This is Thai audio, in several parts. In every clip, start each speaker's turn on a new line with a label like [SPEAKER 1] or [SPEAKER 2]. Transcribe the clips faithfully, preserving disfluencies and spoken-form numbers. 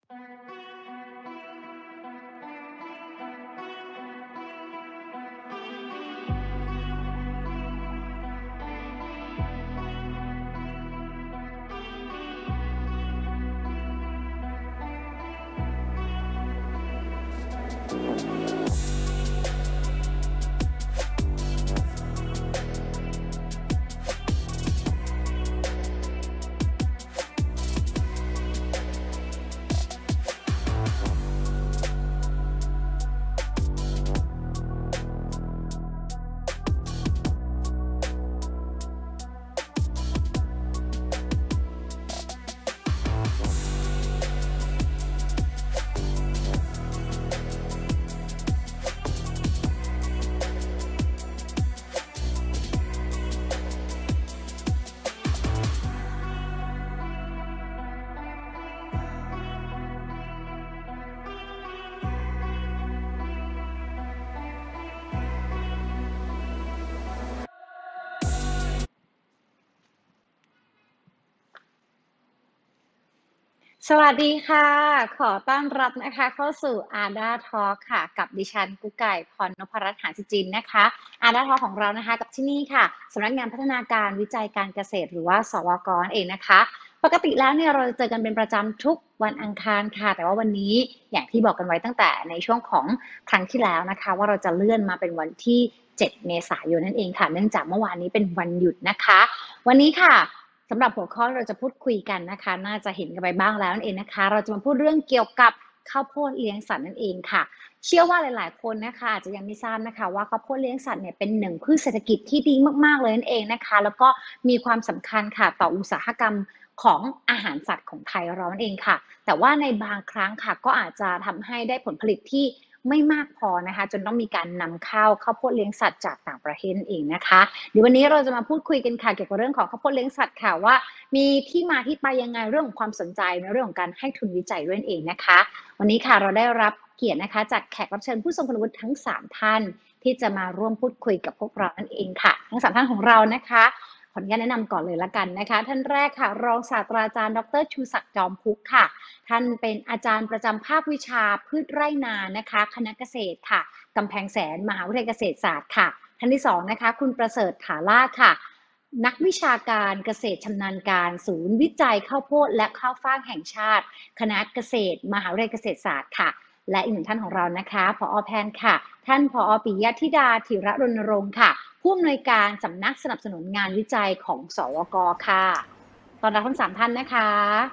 [SPEAKER 1] สวัสดีค่ะ ขอต้อนรับนะคะเข้าสู่ อาร์ ดี เอ Talk ค่ะกับดิฉันกุ๊กไก่พรนพรัตน์หาสุจินนะคะ อาร์ ดี เอ Talk ของเรานะคะกับที่นี่ค่ะสำนักงานพัฒนาการวิจัยการเกษตรหรือว่าสวกนั่นเองนะคะปกติแล้วเนี่ยเราจะเจอกันเป็นประจำทุกวันอังคารค่ะแต่ว่าวันนี้อย่างที่บอกกันไว้ตั้งแต่ในช่วงของครั้งที่แล้วนะคะว่าเราจะเลื่อนมาเป็นวันที่เจ็ดเมษายนนั่นเองค่ะเนื่องจากเมื่อวานนี้เป็นวันหยุดนะคะวันนี้ค่ะสำหรับหัวข้อที่เราจะพูดคุยกันนะคะน่าจะเห็นกันไปบ้างแล้วนั่นเองนะคะเราจะมาพูดเรื่องเกี่ยวกับข้าวโพดเลี้ยงสัตว์นั่นเองค่ะเชื่อว่าหลายๆคนนะคะอาจจะยังไม่ทราบนะคะว่าข้าวโพดเลี้ยงสัตว์เนี่ยเป็นหนึ่งพืชเศรษฐกิจที่ดีมากๆเลยนั่นเองนะคะแล้วก็มีความสำคัญค่ะต่ออุตสาหกรรมของอาหารสัตว์ของไทยเรานั่นเองค่ะแต่ว่าในบางครั้งค่ะก็อาจจะทำให้ได้ผลผลิตที่ไม่มากพอนะคะจนต้องมีการนำเข้าข้าวโพดเลี้ยงสัตว์จากต่างประเทศนั่นเองนะคะเดี๋ยววันนี้เราจะมาพูดคุยกันค่ะเกี่ยวกับเรื่องของข้าวโพดเลี้ยงสัตว์ค่ะว่ามีที่มาที่ไปยังไงเรื่องของความสนใจในเรื่องของการให้ทุนวิจัยด้วยนั่นเองนะคะวันนี้ค่ะเราได้รับเกียรตินะคะจากแขกรับเชิญผู้ทรงคุณวุฒิทั้งสามท่านที่จะมาร่วมพูดคุยกับพวกเรานั่นเองค่ะทั้งสามท่านของเรานะคะขออนุญาตแนะนำก่อนเลยละกันนะคะท่านแรกค่ะรองศาสตราจารย์ดรชูศักดิ์จอมพุกค่ะท่านเป็นอาจารย์ประจำภาควิชาพืชไร่นานะคะคณะเกษตรค่ะกำแพงแสนมหาวิทยาลัยเกษตรศาสตร์ค่ะท่านที่สองนะคะคุณประเสริฐถาล่าค่ะนักวิชาการเกษตรชำนาญการศูนย์วิจัยข้าวโพดและข้าวฟ่างแห่งชาติคณะเกษตรมหาวิทยาลัยเกษตรศาสตร์ค่ะและอีกหนึ่งท่านของเรานะคะผอ.แพนค่ะท่านผอ.ปิยธิดาธีระรณรงค์ค่ะผู้อำนวยการสำนักสนับสนุนงานวิจัยของสวก.ค่ะต้อนรับทั้งสามท่านนะคะ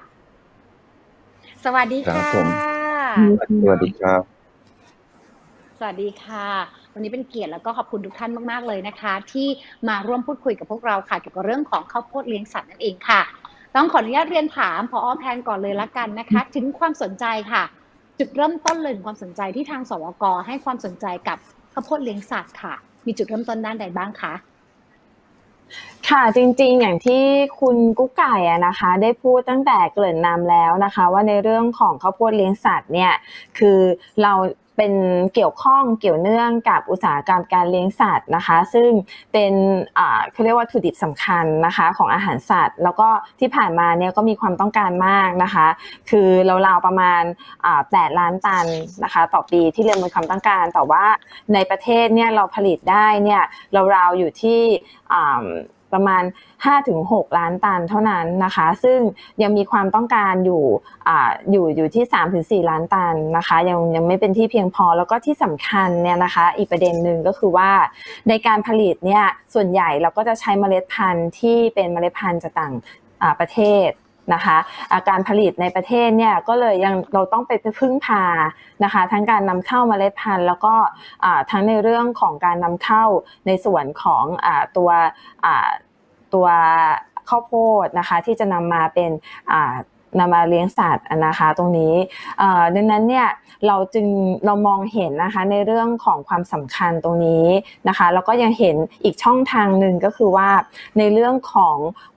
[SPEAKER 1] สวัสดีค่ะ
[SPEAKER 2] สวัสดีครับ
[SPEAKER 1] สวัสดีค่ะวันนี้เป็นเกียรติแล้วก็ขอบคุณทุกท่านมากๆเลยนะคะที่มาร่วมพูดคุยกับพวกเราค่ะเกี่ยวกับเรื่องของข้าวโพดเลี้ยงสัตว์นั่นเองค่ะต้องขออนุญาตเรียนถามผอ.แพนก่อนเลยละกันนะคะถึงความสนใจค่ะจุดเริ่มต้นเลยของความสนใจที่ทางสวก.ให้ความสนใจกับข้าวโพดเลี้ยงสัตว์ค่ะมีจุดเริ่มต้นด้านใดบ้างคะ
[SPEAKER 3] ค่ะจริงๆอย่างที่คุณกุ๊กไก่อะนะคะได้พูดตั้งแต่เกริ่นนำแล้วนะคะว่าในเรื่องของข้าวโพดเลี้ยงสัตว์เนี่ยคือเราเป็นเกี่ยวข้องเกี่ยวเนื่องกับอุตสาหกรรมการเลี้ยงสัตว์นะคะซึ่งเป็นอ่าเขาเรียกว่าวัตถุดิบสำคัญนะคะของอาหารสัตว์แล้วก็ที่ผ่านมาเนี่ยก็มีความต้องการมากนะคะคือราวๆประมาณอ่าแปดล้านตันนะคะต่อปีที่เรียกมีความต้องการแต่ว่าในประเทศเนี่ยเราผลิตได้เนี่ยราวๆอยู่ที่อ่าประมาณ ห้าถึงหก ล้านตันเท่านั้นนะคะซึ่งยังมีความต้องการอยู่อ่าอยู่อยู่ที่ สามถึงสี่ ล้านตันนะคะยังยังไม่เป็นที่เพียงพอแล้วก็ที่สำคัญเนี่ยนะคะอีกประเด็นหนึ่งก็คือว่าในการผลิตเนี่ยส่วนใหญ่เราก็จะใช้เมล็ดพันธุ์ที่เป็นเมล็ดพันธุ์จากต่างอ่าประเทศนะคะการผลิตในประเทศเนี่ยก็เลยยังเราต้องไปพึ่งพานะคะทั้งการนำเข้าเมล็ดพันธุ์แล้วก็ทั้งในเรื่องของการนำเข้าในส่วนของตัวตัวข้าวโพดนะคะที่จะนำมาเป็นนำมาเลี้ยงสัตว์นะคะตรงนี้ดังนั้นเนี่ยเราจึงเรามองเห็นนะคะในเรื่องของความสำคัญตรงนี้นะคะแล้วก็ยังเห็นอีกช่องทางหนึ่งก็คือว่าในเรื่องของ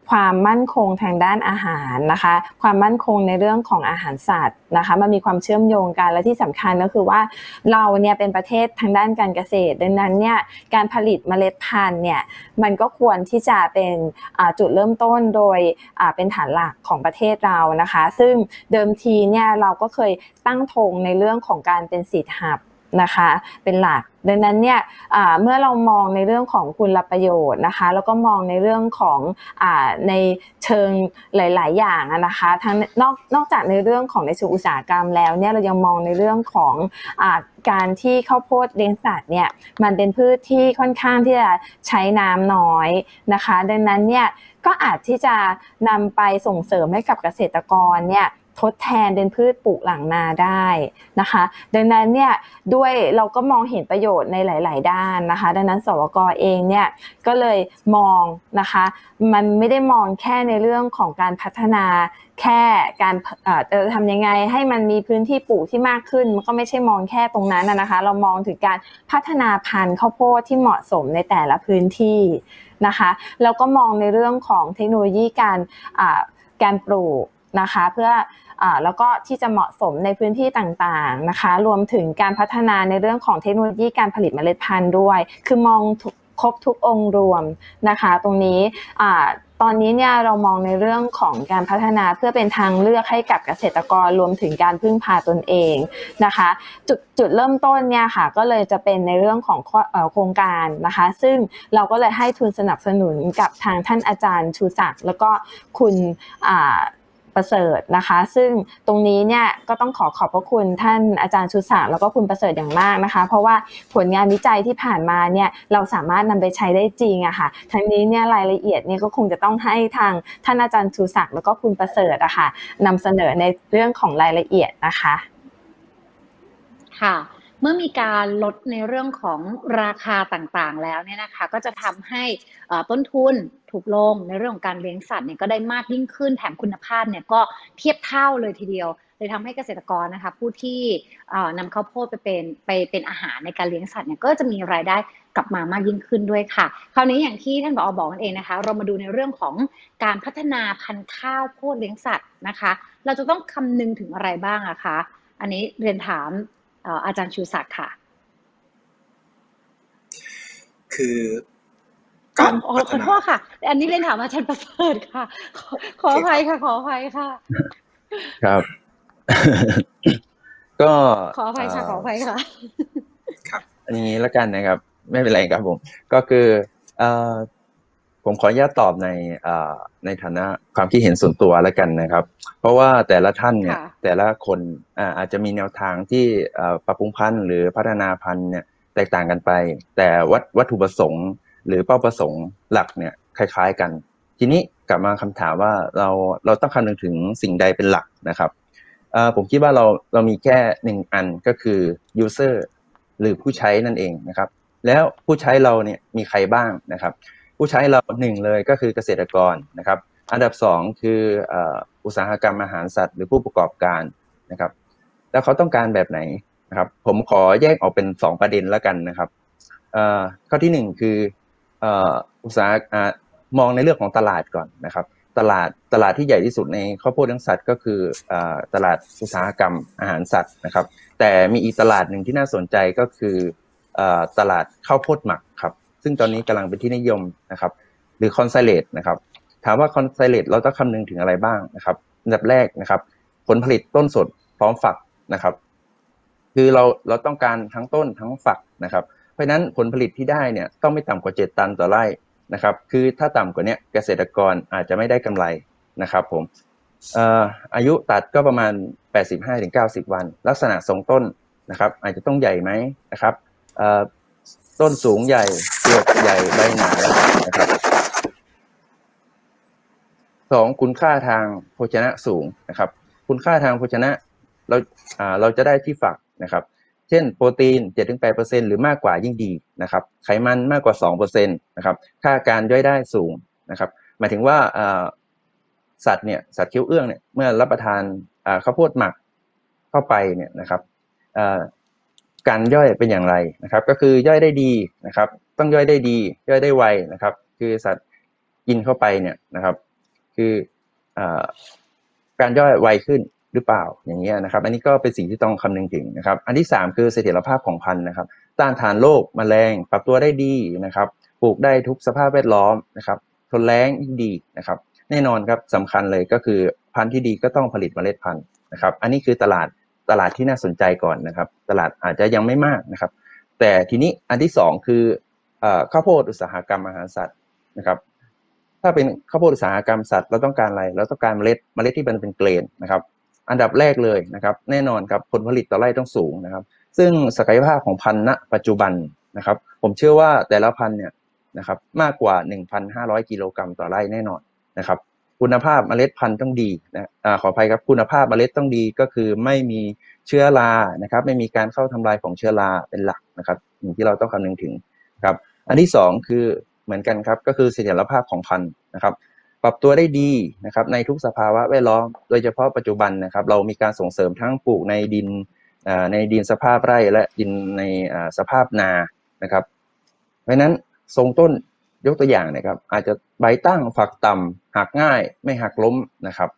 [SPEAKER 3] ความมั่นคงทางด้านอาหารนะคะความมั่นคงในเรื่องของอาหารสัตว์นะคะมันมีความเชื่อมโยงกันและที่สำคัญก็คือว่าเราเนี่ยเป็นประเทศทางด้านการเกษตรดังนั้นเนี่ยการผลิตเมล็ดพันธุ์เนี่ยมันก็ควรที่จะเป็นจุดเริ่มต้นโดยเป็นฐานหลักของประเทศเรานะคะซึ่งเดิมทีเนี่ยเราก็เคยตั้งธงในเรื่องของการเป็นซีดฮับนะคะเป็นหลักดังนั้นเนี่ยเมื่อเรามองในเรื่องของคุณประโยชน์นะคะแล้วก็มองในเรื่องของในเชิงหลายๆอย่างนะคะทั้งนอกนอกจากในเรื่องของในเชิงอุตสาหกรรมแล้วเนี่ยเรายังมองในเรื่องของการที่ข้าวโพดเลี้ยงสัตว์เนี่ยมันเป็นพืชที่ค่อนข้างที่จะใช้น้ำน้อยนะคะดังนั้นเนี่ยก็อาจที่จะนำไปส่งเสริมให้กับเกษตรกรเนี่ยทดแทนเป็นพืชปลูกหลังนาได้นะคะดังนั้นเนี่ยด้วยเราก็มองเห็นประโยชน์ในหลายๆด้านนะคะดังนั้นสวก.เองเนี่ยก็เลยมองนะคะมันไม่ได้มองแค่ในเรื่องของการพัฒนาแค่การเอ่อจะทำยังไงให้มันมีพื้นที่ปลูกที่มากขึ้นมันก็ไม่ใช่มองแค่ตรงนั้นนะคะเรามองถึงการพัฒนาพันธุ์ข้าวโพดที่เหมาะสมในแต่ละพื้นที่นะคะแล้วก็มองในเรื่องของเทคโนโลยีการอ่าการปลูกนะคะเพื่ออ่าแล้วก็ที่จะเหมาะสมในพื้นที่ต่างๆนะคะรวมถึงการพัฒนาในเรื่องของเทคโนโลยีการผลิตเมล็ดพันธุ์ด้วยคือมองครบทุกองค์รวมนะคะตรงนี้อ่าตอนนี้เนี่ยเรามองในเรื่องของการพัฒนาเพื่อเป็นทางเลือกให้กับเกษตรกรรวมถึงการพึ่งพาตนเองนะคะจุดจุดเริ่มต้นเนี่ยค่ะก็เลยจะเป็นในเรื่องของโครงการนะคะซึ่งเราก็เลยให้ทุนสนับสนุนกับทางท่านอาจารย์ชูศักดิ์แล้วก็คุณอ่าประเสริฐนะคะซึ่งตรงนี้เนี่ยก็ต้องขอขอบพระคุณท่านอาจารย์ชูศักดิ์แล้วก็คุณประเสริฐอย่างมากนะคะเพราะว่าผลงานวิจัยที่ผ่านมาเนี่ยเราสามารถนำไปใช้ได้จริงอะค่ะทั้งนี้เนี่ยรายละเอียดเนี่ยก็คงจะต้องให้ทางท่านอาจารย์ชูศักดิ์แล้วก็คุณประเสริฐอะค่ะนำเสนอในเรื่องของรายละเอียดนะคะ
[SPEAKER 1] ค่ะเมื่อมีการลดในเรื่องของราคาต่างๆแล้วเนี่ยนะคะก็จะทำให้ต้นทุนถูกลงในเรื่องของการเลี้ยงสัตว์เนี่ยก็ได้มากยิ่งขึ้นแถมคุณภาพเนี่ยก็เทียบเท่าเลยทีเดียวเลยทำให้เกษตรกรนะคะผู้ที่นำข้าวโพดไปเป็นไปเป็นอาหารในการเลี้ยงสัตว์เนี่ยก็จะมีรายได้กลับมามากยิ่งขึ้นด้วยค่ะคราวนี้อย่างที่ท่านผอ.บอกนั่นเองนะคะเรามาดูในเรื่องของการพัฒนาพันธุ์ข้าวโพดเลี้ยงสัตว์นะคะเราจะต้องคำนึงถึงอะไรบ้างอะคะอันนี้เรียนถามอาจารย์ชูศักดิ์ค่ะ
[SPEAKER 2] คือ
[SPEAKER 1] การขอโทษค่ะอันนี้เรียนถามอาจารย์ประเสริฐค่ะขอขออภัยค่ะขออภัยค่ะ
[SPEAKER 2] ครับก็
[SPEAKER 1] ขออภัยค่ะขออภัยค่ะ
[SPEAKER 2] ครับอันนี้แล้วกันนะครับไม่เป็นไรครับผมก็คือเอ่อผมขออนุญาตตอบในเอ่อในฐานะความคิดเห็นส่วนตัวแล้วกันนะครับเพราะว่าแต่ละท่านเนี่ยแต่ละคนอ่าอาจจะมีแนวทางที่เอ่อปรับปรุงพันธุ์หรือพัฒนาพันธุ์เนี่ยแตกต่างกันไปแต่วัตวัตถุประสงค์หรือเป้าประสงค์หลักเนี่ยคล้ายๆกันทีนี้กลับมาคำถามว่าเราเราต้องคำนึงถึงสิ่งใดเป็นหลักนะครับเอ่อผมคิดว่าเราเรามีแค่หนึ่งอันก็คือ user หรือผู้ใช้นั่นเองนะครับแล้วผู้ใช้เราเนี่ยมีใครบ้างนะครับผู้ใช้เราหนึ่งเลยก็คือเกษตรกรนะครับอันดับสองคืออุตสาหกรรมอาหารสัตว์หรือผู้ประกอบการนะครับแล้วเขาต้องการแบบไหนนะครับผมขอแยกออกเป็นสองประเด็นแล้วกันนะครับข้อที่หนึ่งคืออุตสาหมองในเรื่องของตลาดก่อนนะครับตลาดตลาดที่ใหญ่ที่สุดในข้าวโพดเลี้ยงสัตว์ก็คือตลาดอุตสาหกรรมอาหารสัตว์นะครับแต่มีอีกตลาดหนึ่งที่น่าสนใจก็คือตลาดข้าวโพดหมักครับซึ่งตอนนี้กำลังเป็นที่นิยมนะครับหรือคอนไซเลตนะครับถามว่าคอนไซเลตเราต้องคำนึงถึงอะไรบ้างนะครับอันดับแรกนะครับผลผลิตต้นสดพร้อมฝักนะครับคือเราเราต้องการทั้งต้นทั้งฝักนะครับเพราะฉะนั้นผลผลิตที่ได้เนี่ยต้องไม่ต่ำกว่าเจ็ดตันต่อไร่นะครับคือถ้าต่ำกว่านี้เกษตรกรอาจจะไม่ได้กำไรนะครับผมเอ่ออายุตัดก็ประมาณ แปดสิบห้าถึงเก้าสิบ วันลักษณะทรงต้นนะครับอาจจะต้องใหญ่ไหมนะครับเอ่อต้นสูงใหญ่เปลือกใหญ่ใบหนานะครับสองคุณค่าทางโภชนะสูงนะครับคุณค่าทางโภชนะเราอ่าเราจะได้ที่ฝักนะครับเช่นโปรตีน เจ็ดถึงแปดเปอร์เซ็นต์ หรือมากกว่ายิ่งดีนะครับไขมันมากกว่า สองเปอร์เซ็นต์ นะครับค่าการย่อยได้สูงนะครับหมายถึงว่าสัตว์เนี่ยสัตว์เคี้ยวเอื้องเนี่ยเมื่อรับประทานข้าวโพดหมักเข้าไปเนี่ยนะครับการย่อยเป็นอย่างไรนะครับก็คือย่อยได้ดีนะครับต้องย่อยได้ดีย่อยได้ไวนะครับคือสัตว์กินเข้าไปเนี่ยนะครับคืออ่าการย่อยไวขึ้นหรือเปล่าอย่างเงี้ยนะครับอันนี้ก็เป็นสิ่งที่ต้องคำนึงถึงนะครับอันที่สามคือเสถียรภาพของพันธุ์นะครับต้านทานโรคแมลงปรับตัวได้ดีนะครับปลูกได้ทุกสภาพแวดล้อมนะครับทนแล้งยิ่งดีนะครับแน่นอนครับสำคัญเลยก็คือพันธุ์ที่ดีก็ต้องผลิตเมล็ดพันธุ์นะครับอันนี้คือตลาดตลาดที่น่าสนใจก่อนนะครับตลาดอาจจะยังไม่มากนะครับแต่ทีนี้อันที่สองคือข้าวโพดอุตสาหกรรมอาหารสัตว์นะครับถ้าเป็นข้าวโพดอุตสาหกรรมสัตว์เราต้องการอะไรเราต้องการเมล็ดเมล็ดที่มันเป็นเกรนนะครับอันดับแรกเลยนะครับแน่นอนครับผลผลิตต่อไร่ต้องสูงนะครับซึ่งศักยภาพของพันธุ์ณปัจจุบันนะครับผมเชื่อว่าแต่ละพันธุ์เนี่ยนะครับมากกว่า หนึ่งพันห้าร้อย กิโลกรัมต่อไร่แน่นอนนะครับคุณภาพเมล็ดพันธุ์ต้องดีนะอ่าขออภัยครับคุณภาพเมล็ดต้องดีก็คือไม่มีเชื้อรานะครับไม่มีการเข้าทำลายของเชื้อราเป็นหลักนะครับสิ่งที่เราต้องคำนึงถึงครับอันที่สองคือเหมือนกันครับก็คือเสถียรภาพของพันธุ์นะครับปรับตัวได้ดีนะครับในทุกสภาวะแวดล้อมโดยเฉพาะปัจจุบันนะครับเรามีการส่งเสริมทั้งปลูกในดินในดินสภาพไร่และดินในสภาพนานะครับเพราะฉะนั้นทรงต้นยกตัวอย่างนะครับอาจจะใบตั้งฝักต่ำหักง่ายไม่หักล้มนะครับ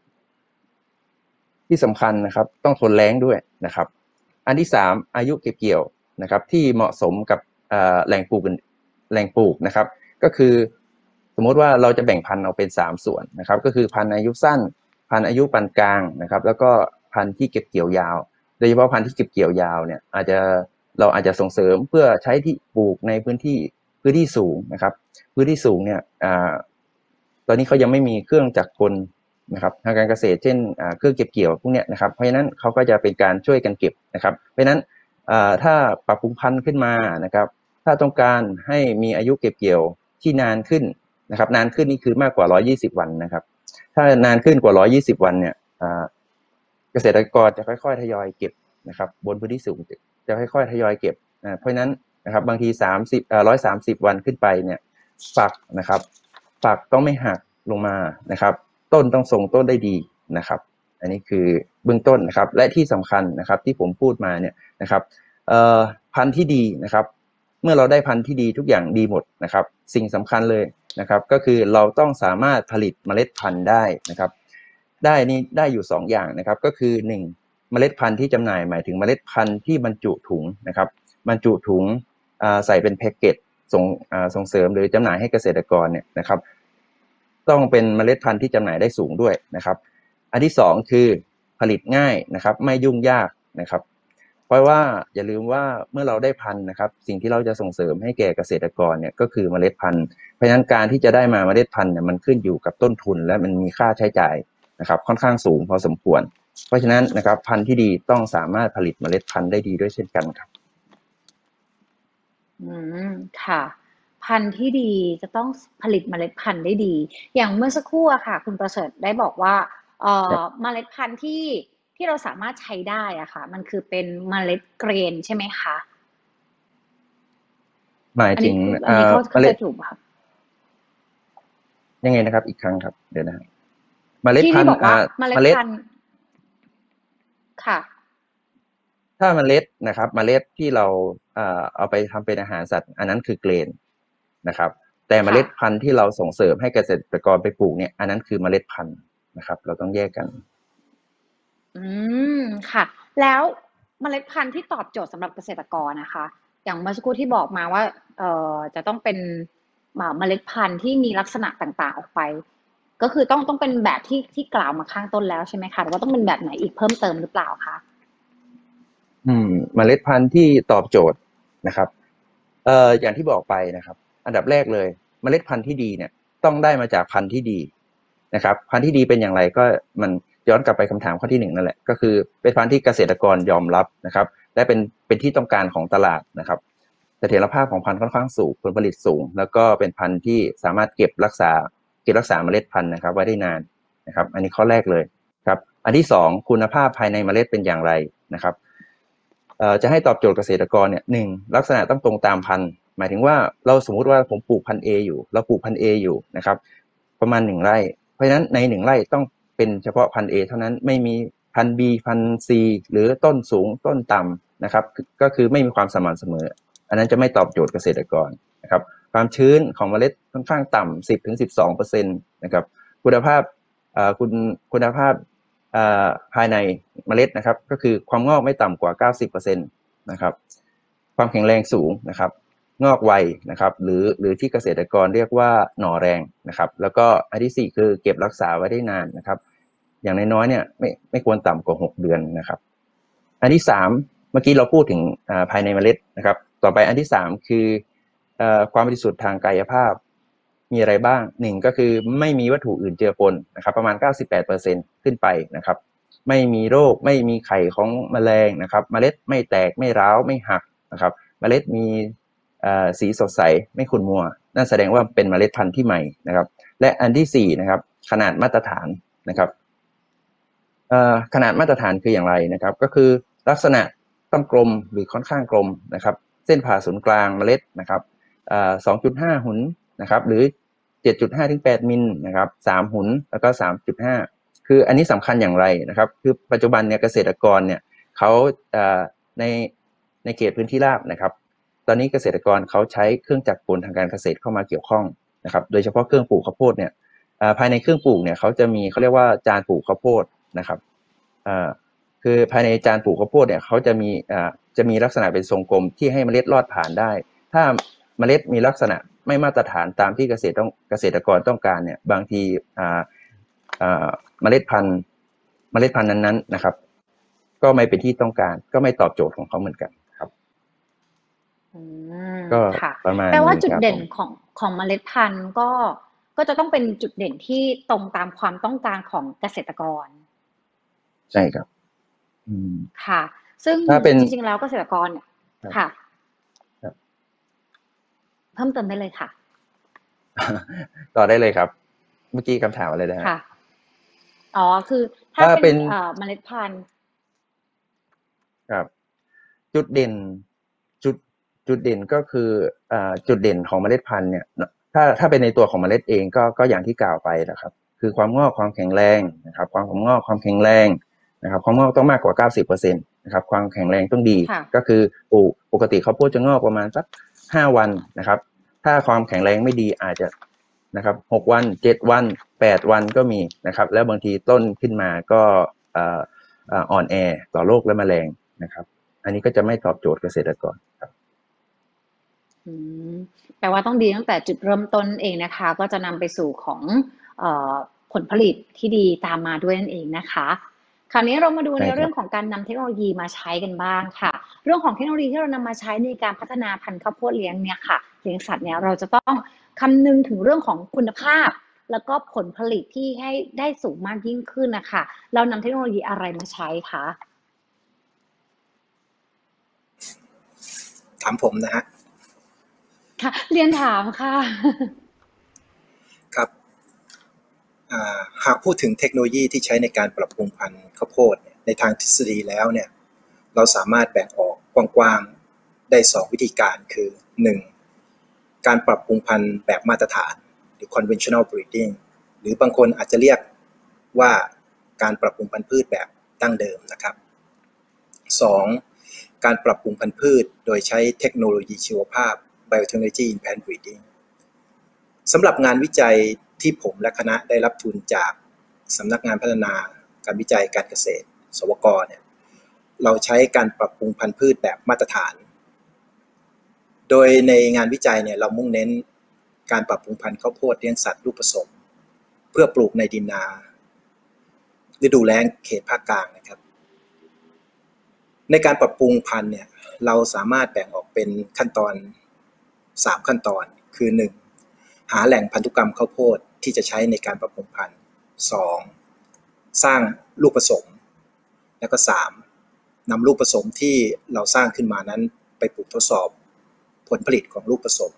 [SPEAKER 2] ที่สำคัญนะครับต้องทนแล้งด้วยนะครับอันที่สามอายุเก็บเกี่ยวนะครับที่เหมาะสมกับแหล่งปลูกแหล่งปลูกนะครับก็คือสมมติว่าเราจะแบ่งพันธุ์เอาเป็นสามส่วนนะครับก็คือพันธุ์อายุสั้นพันธุ์อายุปานกลางนะครับแล้วก็พันธุ์ที่เก็บเกี่ยวยาวโดยเฉพาะพันธุ์ที่เก็บเกี่ยวยาวเนี่ยอาจจะเราอาจจะส่งเสริมเพื่อใช้ที่ปลูกในพื้นที่พื้นที่สูงนะครับพื้นที่สูงเนี่ยตอนนี้เขายังไม่มีเครื่องจักรกลนะครับทางการเกษตรเช่นเครื่องเก็บเกี่ยวพวกนี้นะครับเพราะฉะนั้นเขาก็จะเป็นการช่วยกันเก็บนะครับเพราะฉะนั้นถ้าปรับปรุงพันธุ์ขึ้นมานะครับถ้าต้องการให้มีอายุเก็บเกี่ยวที่นานขึ้นนะครับนานขึ้นนี่คือมากกว่าหนึ่งร้อยยี่สิบวันนะครับถ้านานขึ้นกว่าหนึ่งร้อยยี่สิบวันเนี่ยเกษตรกรจะค่อยๆทยอยเก็บนะครับบนพื้นที่สูงจะค่อยๆทยอยเก็บเพราะฉะนั้นนะครับบางทีสามสิบเอ่อหนึ่งร้อยสามสิบวันขึ้นไปเนี่ยฝักนะครับฝักต้องไม่หักลงมานะครับต้นต้องทรงต้นได้ดีนะครับอันนี้คือเบื้องต้นนะครับและที่สำคัญนะครับที่ผมพูดมาเนี่ยนะครับเอ่อพันธุ์ที่ดีนะครับเมื่อเราได้พันธุ์ที่ดีทุกอย่างดีหมดนะครับสิ่งสำคัญเลยนะครับก็คือเราต้องสามารถผลิตเมล็ดพันธุ์ได้นะครับได้นี่ได้อยู่สองอย่างนะครับก็คือหนึ่งเมล็ดพันธุ์ที่จำหน่ายหมายถึงเมล็ดพันธุ์ที่บรรจุถุงนะครับบรรจุถุงใส่เป็นแพ็กเกจส่งส่งเสริมหรือจำหน่ายให้เกษตรกรเนี่ยนะครับต้องเป็นเมล็ดพันธุ์ที่จำหน่ายได้สูงด้วยนะครับอันที่สองคือผลิตง่ายนะครับไม่ยุ่งยากนะครับเพราะว่าอย่าลืมว่าเมื่อเราได้พันธุ์นะครับสิ่งที่เราจะส่งเสริมให้แก่เกษตรกรเนี่ยก็คือเมล็ดพันธุ์เพราะฉะนั้นการที่จะได้มาเมล็ดพันธุ์เนี่ยมันขึ้นอยู่กับต้นทุนและมันมีค่าใช้จ่ายนะครับค่อนข้างสูงพอสมควรเพราะฉะนั้นนะครับพันธุ์ที่ดีต้องสามารถผลิตเมล็ดพันธุ์ได้ดีด้วยเช่นกันครับ
[SPEAKER 1] อืมค่ะพันธุ์ที่ดีจะต้องผลิตเมล็ดพันธุ์ได้ดีอย่างเมื่อสักครู่อะค่ะคุณประเสริฐได้บอกว่าเอ่อเมล็ดพันธุ์ที่ที่เราสามารถใช้ได้อะค่ะมันคือเป็นเมล็ดเกรนใช่ไหมคะ
[SPEAKER 2] หมายถึง
[SPEAKER 1] อันนี้เขาเข้าใจถูกป่ะครับ
[SPEAKER 2] ยังไงนะครับอีกครั้งครับเดี๋ยวนะเมล็ด
[SPEAKER 1] ที่
[SPEAKER 2] พันธุ์
[SPEAKER 1] บอกว่าเมล็ดพันธุ์ค่ะ
[SPEAKER 2] ถ้าเมล็ดนะครับเมล็ดที่เราเอาไปทำเป็นอาหารสัตว์อันนั้นคือเกรนนะครับแต่เมล็ดพันธุ์ที่เราส่งเสริมให้เกษตรกรไปปลูกเนี่ยอันนั้นคือเมล็ดพันธุ์นะครับเราต้องแยกกัน
[SPEAKER 1] อืมค่ะแล้วเมล็ดพันธุ์ที่ตอบโจทย์สำหรับเกษตรกรนะคะอย่างเมื่อสักครู่ที่บอกมาว่าเอ่อจะต้องเป็นเมล็ดพันธุ์ที่มีลักษณะต่างๆออกไปก็คือต้องต้องเป็นแบบที่ที่กล่าวมาข้างต้นแล้วใช่ไหมคะหรือว่าต้องเป็นแบบไหนอีกเพิ่มเติมหรือเปล่าคะ
[SPEAKER 2] อืมเมล็ดพันธุ์ที่ตอบโจทย์นะครับเอ่ออย่างที่บอกไปนะครับอันดับแรกเลยเมล็ดพันธุ์ที่ดีเนี่ยต้องได้มาจากพันธุ์ที่ดีนะครับพันธุ์ที่ดีเป็นอย่างไรก็มันย้อนกลับไปคำถามข้อที่หนึ่งนั่นแหละก็คือเป็นพันธุ์ที่เกษตรกรยอมรับนะครับและเป็นเป็นที่ต้องการของตลาดนะครับเสถียรภาพของพันธุ์ค่อนข้างสูงผลผลิตสูงแล้วก็เป็นพันธุ์ที่สามารถเก็บรักษาเก็บรักษาเมล็ดพันธุ์นะครับไว้ได้นานนะครับอันนี้ข้อแรกเลยครับอันที่สองคุณภาพภายในเมล็ดเป็นอย่างไรนะครับจะให้ตอบโจทย์เกษตรกรเนี่ยหนึ่งลักษณะต้องตรงตามพันธุ์หมายถึงว่าเราสมมุติว่าผมปลูกพันธุ์ A อยู่เราปลูกพันธุ์ A อยู่นะครับประมาณหนึ่งไร่เพราะฉะนั้นในหนึ่งไร่ต้องเป็นเฉพาะพันธุ์ A เท่านั้นไม่มีพันธุ์ B พันธุ์ C หรือต้นสูงต้นต่ำนะครับก็คือไม่มีความสม่ำเสมออันนั้นจะไม่ตอบโจทย์เกษตรกรนะครับความชื้นของเมล็ดค่อนข้างต่ำ สิบถึงสิบสองเปอร์เซ็นต์ นะครับคุณภาพคุณคุณภาพภายในเมล็ดนะครับก็คือความงอกไม่ต่ำกว่า เก้าสิบเปอร์เซ็นต์ นะครับความแข็งแรงสูงนะครับงอกไวนะครับหรือหรือที่เกษตรกรเรียกว่าหน่อแรงนะครับแล้วก็อันที่สี่คือเก็บรักษาไว้ได้นานนะครับอย่างน้อยๆเนี่ยไม่ไม่ควรต่ำกว่าหกเดือนนะครับอันที่สามเมื่อกี้เราพูดถึงภายในเมล็ดนะครับต่อไปอันที่สามคือความบริสุทธิ์ทางกายภาพมีอะไรบ้างหนึ่งก็คือไม่มีวัตถุอื่นเจือปนนะครับประมาณ เก้าสิบแปดเปอร์เซ็นต์ ขึ้นไปนะครับไม่มีโรคไม่มีไข่ของแมลงนะครับเมล็ดไม่แตกไม่ร้าวไม่หักนะครับเมล็ดมีสีสดใสไม่ขุ่นมัวนั่นแสดงว่าเป็นเมล็ดพันธุ์ที่ใหม่นะครับและอันที่สี่นะครับขนาดมาตรฐานนะครับขนาดมาตรฐานคืออย่างไรนะครับก็คือลักษณะต้องกลมหรือค่อนข้างกลมนะครับเส้นผ่าศูนย์กลางเมล็ดนะครับสองจุดห้า หุนนะครับหรือ เจ็ดจุดห้า ถึง แปด มิลนะครับสามหุนแล้วก็ สามจุดห้า คืออันนี้สำคัญอย่างไรนะครับคือปัจจุบันเนี่ยเกษตรกรเนี่ยเขาในในเขตพื้นที่ราบนะครับตอนนี้เกษตรกรเขาใช้เครื่องจักรกลทางการเกษตรเข้ามาเกี่ยวข้องนะครับโดยเฉพาะเครื่องปลูกข้าวโพดเนี่ยภายในเครื่องปลูกเนี่ยเขาจะมีเขาเรียกว่าจานปลูกข้าวโพดนะครับคือภายในจานปลูกข้าวโพดเนี่ยเขาจะมีจะมีลักษณะเป็นทรงกลมที่ให้เมล็ดรอดผ่านได้ถ้าเมล็ดมีลักษณะไม่มาตรฐานตามที่เกษตรต้องเกษตรกรต้องการเนี่ยบางทีเมล็ดพันธุ์เมล็ดพันธุ์นั้นๆนะครับก็ไม่เป็นที่ต้องการก็ไม่ตอบโจทย์ของเขาเหมือนกันครับก็ประมาณนี้แปล
[SPEAKER 1] ว่าจุดเด่นของของเมล็ดพันธุ์ก็ก็จะต้องเป็นจุดเด่นที่ตรงตามความต้องการของเกษตรกร
[SPEAKER 2] ใช่ครับ
[SPEAKER 1] ค่ะซึ่งจริงๆแล้วเกษตรกรเนี่ยค่ะเพิ่มเติมได้เลยค่ะ
[SPEAKER 2] ต่อได้เลยครับเมื่อกี้คำถามอะไรนะ
[SPEAKER 1] ค่ะอ๋อคือถ้าเป็นเมล็ดพันธุ์
[SPEAKER 2] ครับจุดเด่นจุดจุดเด่นก็คือจุดเด่นของเมล็ดพันธุ์เนี่ยถ้าถ้าเป็นในตัวของเมล็ดเองก็ก็อย่างที่กล่าวไปนะครับคือความงอกความแข็งแรงนะครับความความงอกความแข็งแรงนะครับความงอกต้องมากกว่า เก้าสิบเปอร์เซ็นต์ นะครับความแข็งแรงต้องดีก็คือปลูกปกติข้าวโพดจะงอกประมาณสักห้าวันนะครับถ้าความแข็งแรงไม่ดีอาจจะนะครับหกวันเจ็ดวันแปดวันก็มีนะครับแล้วบางทีต้นขึ้นมาก็อ่อนแอต่อโรคและแมลงนะครับอันนี้ก็จะไม่ตอบโจทย์เกษตรกรครับ
[SPEAKER 1] แปลว่าต้องดีตั้งแต่จุดเริ่มต้นเองนะคะก็จะนำไปสู่ของเอ่อผลผลิตที่ดีตามมาด้วยนั่นเองนะคะคราวนี้เรามาดูในเรื่องของการนำเทคโนโลยีมาใช้กันบ้างค่ะเรื่องของเทคโนโลยีที่เรานำมาใช้ในการพัฒนาพันธุ์ข้าวโพดเลี้ยงเนี่ยค่ะเลี้ยงสัตว์เนี่ยเราจะต้องคำนึงถึงเรื่องของคุณภาพแล้วก็ผลผลิตที่ให้ได้สูงมากยิ่งขึ้นนะคะเรานำเทคโนโลยีอะไรมาใช้คะ
[SPEAKER 4] ถามผมนะฮะ
[SPEAKER 1] ค่ะเรียนถามค่ะ
[SPEAKER 4] ครับหากพูดถึงเทคโนโลยีที่ใช้ในการปรับปรุงพันธุ์ข้าวโพดในทางทฤษฎีแล้วเนี่ยเราสามารถแบ่งออกกว้างๆได้สองวิธีการคือหนึ่งการปรับปรุงพันธุ์แบบมาตรฐานหรือ conventional breeding หรือบางคนอาจจะเรียกว่าการปรับปรุงพันธุ์พืชแบบดั้งเดิมนะครับสองการปรับปรุงพันธุ์พืชโดยใช้เทคโนโลยีชีวภาพ biotechnology in plant breeding สำหรับงานวิจัยที่ผมและคณะได้รับทุนจากสำนักงานพัฒนาการวิจัยการเกษตรสวกเนี่ยเราใช้การปรับปรุงพันธุ์พืชแบบมาตรฐานโดยในงานวิจัยเนี่ยเรามุ่งเน้นการปรับปรุงพันธุ์ข้าวโพดเลี้ยงสัตว์ลูกผสมเพื่อปลูกในดินนาฤดูแล้งเขตภาคกลางนะครับในการปรับปรุงพันธุ์เนี่ยเราสามารถแบ่งออกเป็นขั้นตอนสามขั้นตอนคือหนึ่งหาแหล่งพันธุกรรมข้าวโพดที่จะใช้ในการปรับปรุงพันธุ์สองสร้างลูกผสมแล้วก็สามนำลูกผสมที่เราสร้างขึ้นมานั้นไปปลูกทดสอบผลผลิตของลูกผสม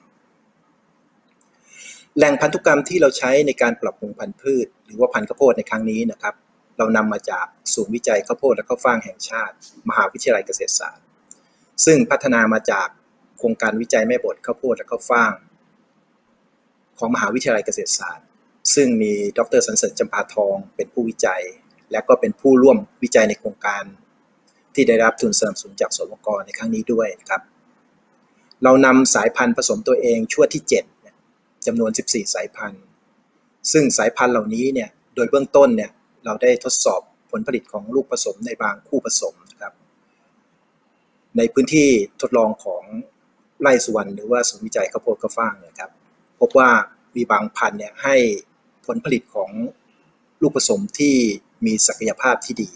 [SPEAKER 4] แหล่งพันธุกรรมที่เราใช้ในการปรับปรุงพันธุ์พืชหรือว่าพันธุ์ข้าวโพดในครั้งนี้นะครับเรานำมาจากศูนย์วิจัยข้าวโพดและข้าวฟ่างแห่งชาติมหาวิทยาลัยเกษตรศาสตร์ซึ่งพัฒนามาจากโครงการวิจัยแม่บทข้าวโพดและข้าวฟ่างของมหาวิทยาลัยเกษตรศาสตร์ซึ่งมีดร.สรรเสริญจำปาทองเป็นผู้วิจัยและก็เป็นผู้ร่วมวิจัยในโครงการที่ได้รับทุนสนับสนุนจากสวก.ในครั้งนี้ด้วยนะครับเรานำสายพันธุ์ผสมตัวเองชั่วที่เจ็ดจำนวนสิบสี่สายพันธุ์ซึ่งสายพันธุ์เหล่านี้เนี่ยโดยเบื้องต้นเนี่ยเราได้ทดสอบผลผลิตของลูกผสมในบางคู่ผสมนะครับในพื้นที่ทดลองของไร่สุวรรณหรือว่าศูนย์วิจัยข้าวโพดข้าวฟ่างนะครับพบว่ามีบางพันธุ์เนี่ยให้ผลผลิตของลูกผสมที่มีศักยภาพที่ดี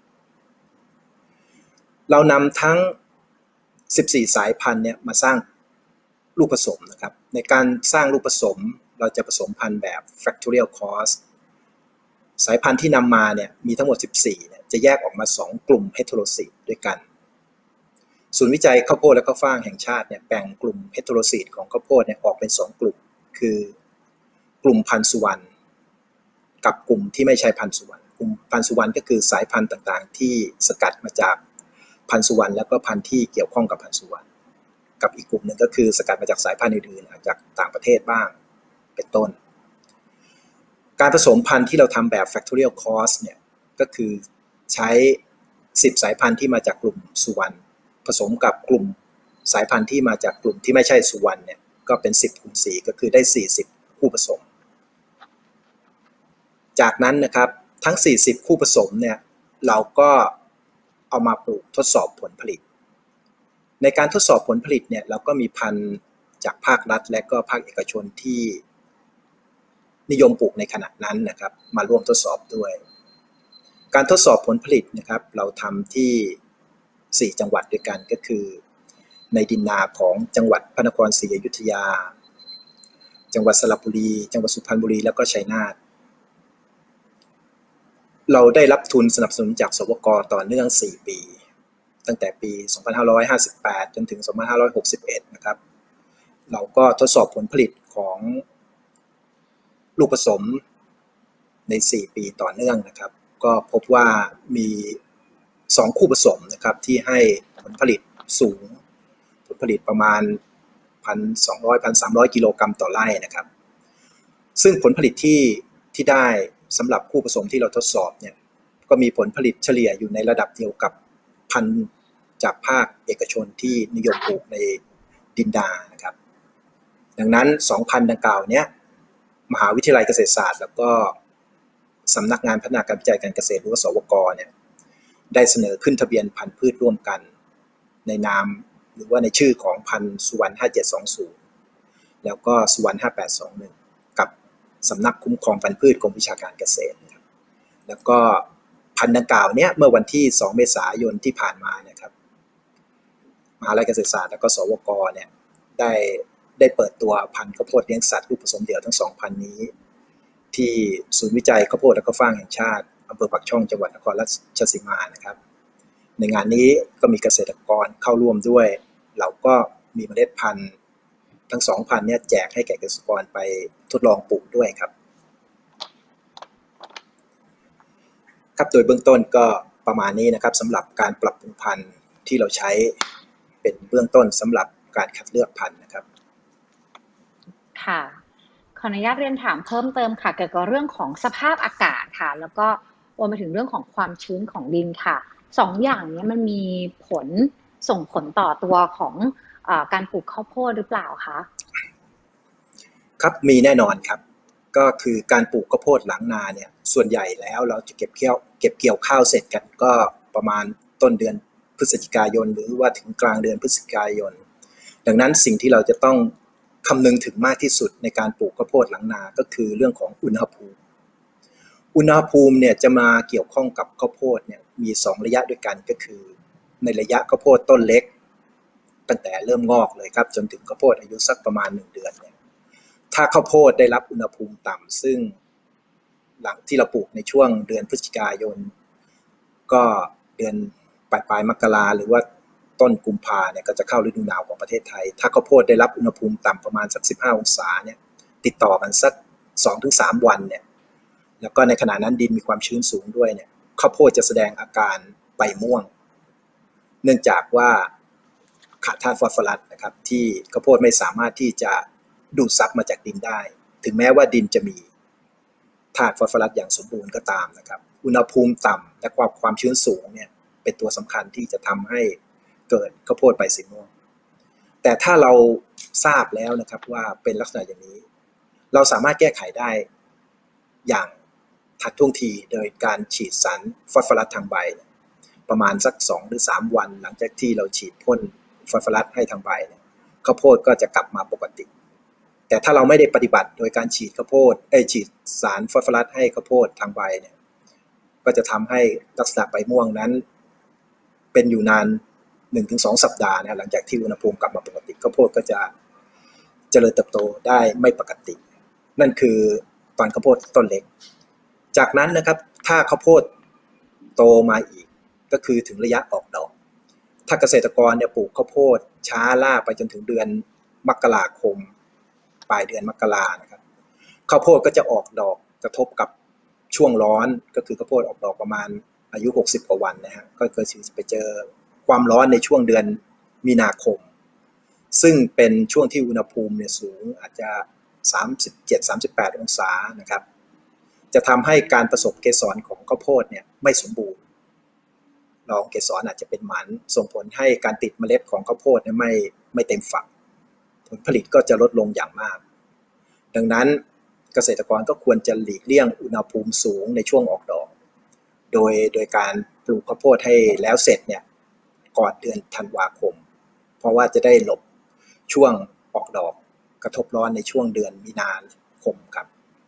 [SPEAKER 4] เรานำทั้งสิบสี่สายพันธุ์เนี่ยมาสร้างลูกผสมนะครับในการสร้างลูกผสมเราจะผสมพันธุ์แบบ factorial cross สายพันธุ์ที่นำมาเนี่ยมีทั้งหมดสิบสี่เนี่ยจะแยกออกมาสองกลุ่ม heterosid ด้วยกันศูนย์วิจัยข้าวโพดและข้าวฟ่างแห่งชาติเนี่ยแบ่งกลุ่ม heterosid ของข้าวโพดเนี่ยออกเป็นสองกลุ่มคือกลุ่มพันธุ์สุวรรณกับกลุ่มที่ไม่ใช่พันธุ์สุวรรณกลุ่มพันธุ์สุวรรณก็คือสายพันธุ์ต่างๆที่สกัดมาจากพันธุ์สุวรรณแล้วก็พันธุ์ที่เกี่ยวข้องกับพันธุ์สุวรรณกับอีกกลุ่มหนึ่งก็คือสกัดมาจากสายพันธุ์อื่นๆจากต่างประเทศบ้างเป็นต้นการผสมพันธุ์ที่เราทำแบบ factorial cross เนี่ยก็คือใช้สิบสายพันธุ์ที่มาจากกลุ่มสุวรรณผสมกับกลุ่มสายพันธุ์ที่มาจากกลุ่มที่ไม่ใช่สุวรรณเนี่ยก็เป็นสิบคูณสี่ก็คือได้สี่สิบคู่ผสมจากนั้นนะครับทั้งสี่สิบคู่ผสมเนี่ยเราก็เอามาปลูกทดสอบผลผลิตในการทดสอบผลผลิตเนี่ยเราก็มีพันธุ์จากภาครัฐและก็ภาคเอกชนที่นิยมปลูกในขณะนั้นนะครับมาร่วมทดสอบด้วยการทดสอบผลผลิตนะครับเราทำที่สี่จังหวัดด้วยกันก็คือในดินนาของจังหวัดพระนครศรีอยุธยาจังหวัดสระบุรีจังหวัดสุพรรณบุรีแล้วก็ชัยนาทเราได้รับทุนสนับสนุนจากสวก.ต่อเนื่องสี่ปีตั้งแต่ปีสองพันห้าร้อยห้าสิบแปดจนถึงสองพันห้าร้อยหกสิบเอ็ดนะครับเราก็ทดสอบผลผลิตของลูกผสมในสี่ปีต่อเนื่องนะครับก็พบว่ามีสองคู่ผสมนะครับที่ให้ผลผลิตสูงผลผลิตประมาณ หนึ่งพันสองร้อย หนึ่งพันสามร้อย กิโลกรัมต่อไร่นะครับซึ่งผลผลิตที่ที่ได้สำหรับคู่ผสมที่เราทดสอบเนี่ยก็มีผลผลิตเฉลี่ยอยู่ในระดับเดียวกับพันธุ์จากภาคเอกชนที่นิยมปลูกในดินดานะครับดังนั้นสองพันธุ์ดังกล่าวเนี้ยมหาวิทยาลัยเกษตรศาสตร์แล้วก็สำนักงานพัฒนาการวิจัยการเกษตรหรือว่าสวก.เนี่ยได้เสนอขึ้นทะเบียนพันธุ์พืชร่วมกันในนามหรือว่าในชื่อของพันธุ์สุวรรณห้าเจ็ดสองศูนย์แล้วก็สุวรรณห้าแปดสองหนึ่งกับสำนักคุ้มครองพันธุ์พืชกรมวิชาการเกษตรนะครับแล้วก็พันธุ์ดังกล่าวเนี้ยเมื่อวันที่สองเมษายนที่ผ่านมานะครับมหาวิทยาลัยเกษตรศาสตร์แล้วก็สวก.เนี่ยได้ได้เปิดตัวพันธุ์ข้าวโพดเลี้ยงสัตว์ลูกผสมเดี่ยวทั้งสองพันธุ์นี้ที่ศูนย์วิจัยข้าวโพดและข้าวฟ่างแห่งชาติอำเภอปากช่องจังหวัดนครราชสีมานะครับในงานนี้ก็มีเกษตรกรเข้าร่วมด้วยเราก็มีเมล็ดพันธุ์ทั้งสองพันธุ์เนี่ยแจกให้แก่เกษตรกรไปทดลองปลูกด้วยครับครับโดยเบื้องต้นก็ประมาณนี้นะครับสำหรับการปรับปรุงพันธุ์ที่เราใช้เป็นเบื้องต้นสำหรับการคัดเลือกพันธุ์นะครับ
[SPEAKER 1] ค่ะขออนุญาตเรียนถามเพิ่มเติมค่ะเกี่ยวกับเรื่องของสภาพอากาศค่ะแล้วก็รวมไปถึงเรื่องของความชื้นของดินค่ะสองอย่างนี้มันมีผลส่งผลต่อตัวของเอ่อการปลูกข้าวโพดหรือเปล่าคะ
[SPEAKER 4] ครับมีแน่นอนครับก็คือการปลูกข้าวโพดหลังนาเนี่ยส่วนใหญ่แล้วเราจะเก็บเกี่ยวเก็บเกี่ยวข้าวเสร็จกันก็ประมาณต้นเดือนพฤศจิกายนหรือว่าถึงกลางเดือนพฤศจิกายนดังนั้นสิ่งที่เราจะต้องคำนึงถึงมากที่สุดในการปลูกข้าวโพดหลังนาก็คือเรื่องของอุณหภูมิอุณหภูมิเนี่ยจะมาเกี่ยวข้องกับข้าวโพดเนี่ยมีสองระยะด้วยกันก็คือในระยะข้าวโพดต้นเล็กตั้งแต่เริ่มงอกเลยครับจนถึงข้าวโพดอายุสักประมาณหนึ่งเดือนเนี่ยถ้าข้าวโพดได้รับอุณหภูมิต่ำซึ่งหลังที่เราปลูกในช่วงเดือนพฤศจิกายนก็เดือนปลายปลายมกราหรือว่าต้นกุมภาเนี่ยก็จะเข้าฤดูหนาวของประเทศไทยถ้าข้าวโพดได้รับอุณหภูมิต่ำประมาณสักสิบห้าองศาเนี่ยติดต่อกันสัก สองถึงสาม วันเนี่ยแล้วก็ในขณะนั้นดินมีความชื้นสูงด้วยเนี่ยข้าวโพดจะแสดงอาการใบม่วงเนื่องจากว่าขาดธาตุฟอสฟอรัสนะครับที่ข้าวโพดไม่สามารถที่จะดูดซับมาจากดินได้ถึงแม้ว่าดินจะมีธาตุฟอสฟอรัสอย่างสมบูรณ์ก็ตามนะครับอุณหภูมิต่ำและความความชื้นสูงเนี่ยเป็นตัวสำคัญที่จะทำให้เกิดข้าวโพดใบสีม่วงแต่ถ้าเราทราบแล้วนะครับว่าเป็นลักษณะอย่างนี้เราสามารถแก้ไขได้อย่างทันท่วงทีโดยการฉีดสารฟอสฟอรัสทางใบประมาณสักสองหรือสามวันหลังจากที่เราฉีดพ่นฟอสฟอรัสให้ทางใบข้าวโพดก็จะกลับมาปกติแต่ถ้าเราไม่ได้ปฏิบัติโดยการฉีดข้าวโพดเอ้ยฉีดสารฟอสฟอรัสให้ข้าวโพดทางใบเนี่ยก็จะทำให้ลักษณะใบม่วงนั้นเป็นอยู่นาน หนึ่งถึงสอง สัปดาห์นะหลังจากที่อุณหภูมิกลับมาปกติข้าวโพดก็จะเจริญเติบโตได้ไม่ปกตินั่นคือตอนข้าวโพดต้นเล็กจากนั้นนะครับถ้าข้าวโพดโตมาอีกก็คือถึงระยะออกดอกถ้าเกษตรกรเนี่ยปลูกข้าวโพดช้าล่าไปจนถึงเดือนมกราคมปลายเดือนมกรานะครับข้าวโพดก็จะออกดอกกระทบกับช่วงร้อนก็คือข้าวโพดออกดอกประมาณอายุหกสิบกว่าวันนะฮะก็เคยไปเจอความร้อนในช่วงเดือนมีนาคมซึ่งเป็นช่วงที่อุณหภูมิเนี่ยสูงอาจจะสามสิบเจ็ด สามสิบแปดองศานะครับจะทำให้การผสมเกสรของข้าวโพดเนี่ยไม่สมบูรณ์รองเกสรอาจจะเป็นหมันส่งผลให้การติดเมล็ดของข้าวโพดเนี่ยไม่ไม่เต็มฝักผลผลิตก็จะลดลงอย่างมากดังนั้นเกษตรกรก็ควรจะหลีกเลี่ยงอุณหภูมิสูงในช่วงออกดอกโดยโดยการปลูกข้าวโพดให้แล้วเสร็จเนี่ยก่อนเดือนธันวาคมเพราะว่าจะได้หลบช่วงออกดอกกระทบร้อนในช่วงเดือนมีนาคมครับ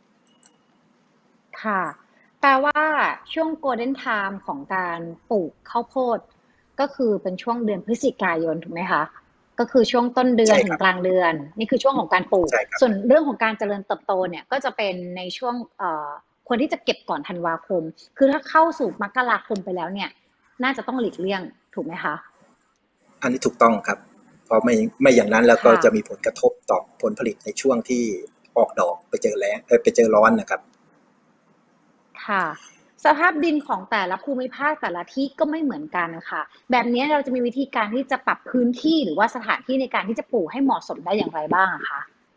[SPEAKER 1] ค่ะแปลว่าช่วง Golden Time ของการปลูกข้าวโพดก็คือเป็นช่วงเดือนพฤศจิกายนถูกไหมคะก็คือช่วงต้นเดือนถึงกลางเดือนนี่คือช่วงของการปลูกส่วนเรื่องของการเจริญเติบโตเนี่ยก็จะเป็นในช่วงเอ่อคนที่จะเก็บก่อนธันวาคมคือถ้าเข้าสู่มกราคมไปแล้วเนี่ยน่าจะต้องหลีกเลี่ยงถูกไหมคะ
[SPEAKER 4] อันนี้ถูกต้องครับเพราะไม่ไม่อย่างนั้นแล้วก็จะมีผลกระทบต่อผลผลิตในช่วงที่ออกดอกไปเจอแล้งไปเจอร้อนนะครับ
[SPEAKER 1] ค่ะสภาพดินของแต่ละภูมิภาคแต่ละที่ก็ไม่เหมือนกันค่ะแบบนี้เราจะมีวิธีการที่จะปรับพื้นที่หรือว่าสถานที่ในการที่จะปลูกให้เหมาะสมได้อย่างไรบ้างคะ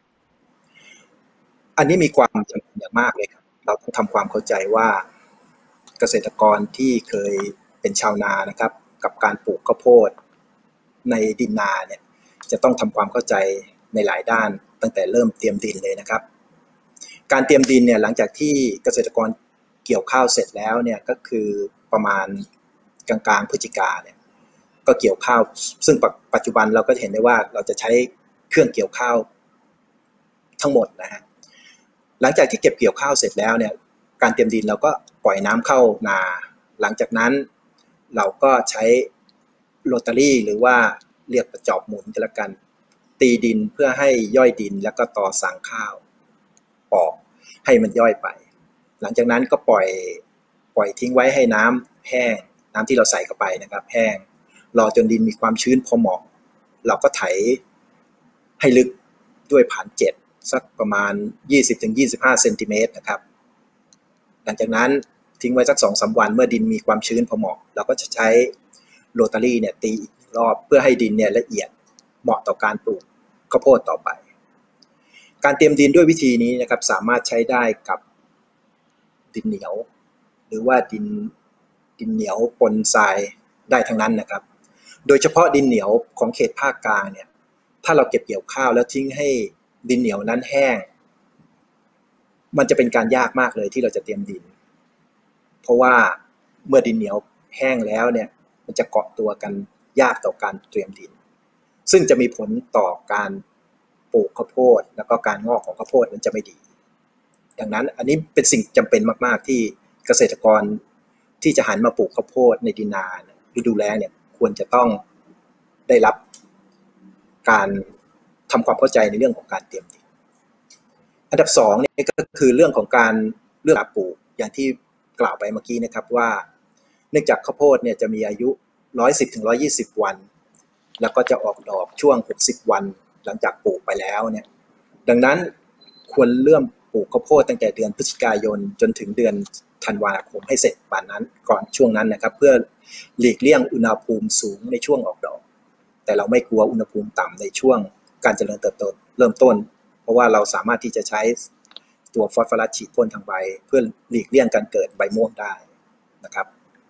[SPEAKER 4] อันนี้มีความจำเป็นอย่างมากเลยครับเราต้องทำความเข้าใจว่าเกษตรกรที่เคยเป็นชาวนานะครับกับการปลูกข้าวโพดในดินนาเนี่ยจะต้องทำความเข้าใจในหลายด้านตั้งแต่เริ่มเตรียมดินเลยนะครับการเตรียมดินเนี่ยหลังจากที่เกษตรกรเกี่ยวข้าวเสร็จแล้วเนี่ยก็คือประมาณกลางๆพฤศจิกาเนี่ยก็เกี่ยวข้าวซึ่งปัจจุบันเราก็เห็นได้ว่าเราจะใช้เครื่องเกี่ยวข้าวทั้งหมดนะฮะหลังจากที่เก็บเกี่ยวข้าวเสร็จแล้วเนี่ยการเตรียมดินเราก็ปล่อยน้ำเข้านาหลังจากนั้นเราก็ใช้โรตารี่หรือว่าเรียกประจอบหมุนกันละกันตีดินเพื่อให้ย่อยดินแล้วก็ต่อสางข้าวออกให้มันย่อยไปหลังจากนั้นก็ปล่อยปล่อยทิ้งไว้ให้น้ำแห้งน้ำที่เราใส่เข้าไปนะครับแห้งรอจนดินมีความชื้นพอเหมาะเราก็ไถให้ลึกด้วยผ่านเจ็ดสักประมาณ ยี่สิบถึงยี่สิบห้า เซนติเมตรนะครับหลังจากนั้นทิ้งไว้สัก สองถึงสาม วันเมื่อดินมีความชื้นพอเหมาะเราก็จะใช้โรตารี่เนี่ยตีอีกรอบเพื่อให้ดินเนี่ยละเอียดเหมาะต่อการปลูกข้าวโพดต่อไปการเตรียมดินด้วยวิธีนี้นะครับสามารถใช้ได้กับดินเหนียวหรือว่าดินดินเหนียวปนทรายได้ทั้งนั้นนะครับโดยเฉพาะดินเหนียวของเขตภาคกลางเนี่ยถ้าเราเก็บเกี่ยวข้าวแล้วทิ้งให้ดินเหนียวนั้นแห้งมันจะเป็นการยากมากเลยที่เราจะเตรียมดินเพราะว่าเมื่อดินเหนียวแห้งแล้วเนี่ยมันจะเกาะตัวกันยากต่อการเตรียมดินซึ่งจะมีผลต่อการปลูกข้าวโพดแล้วก็การงอกของข้าวโพดนั้นจะไม่ดีดังนั้นอันนี้เป็นสิ่งจำเป็นมากๆที่เกษตรกรที่จะหันมาปลูกข้าวโพดในดินนาฤดูแล้งเนี่ยควรจะต้องได้รับการทำความเข้าใจในเรื่องของการเตรียมดินอันดับสองเนี่ยก็คือเรื่องของการเลือกปลูกอย่างที่กล่าวไปเมื่อกี้นะครับว่าเนื่องจากข้าวโพดเนี่ยจะมีอายุหนึ่งร้อยสิบถึงหนึ่งร้อยยี่สิบวันแล้วก็จะออกดอกช่วงหกสิบวันหลังจากปลูกไปแล้วเนี่ยดังนั้นควรเริ่มปลูกข้าวโพดตั้งแต่เดือนพฤศจิกายนจนถึงเดือนธันวาคมให้เสร็จป่านนั้นก่อนช่วงนั้นนะครับเพื่อหลีกเลี่ยงอุณหภูมิสูงในช่วงออกดอกแต่เราไม่กลัวอุณหภูมิต่ำในช่วงการเจริญเติบโตเริ่มต้นเพราะว่าเราสามารถที่จะใช้ตัวฟอสฟอรัสฉีดพ่นทางใบเพื่อหลีกเลี่ยงการเกิดใบม่วงได้นะครับ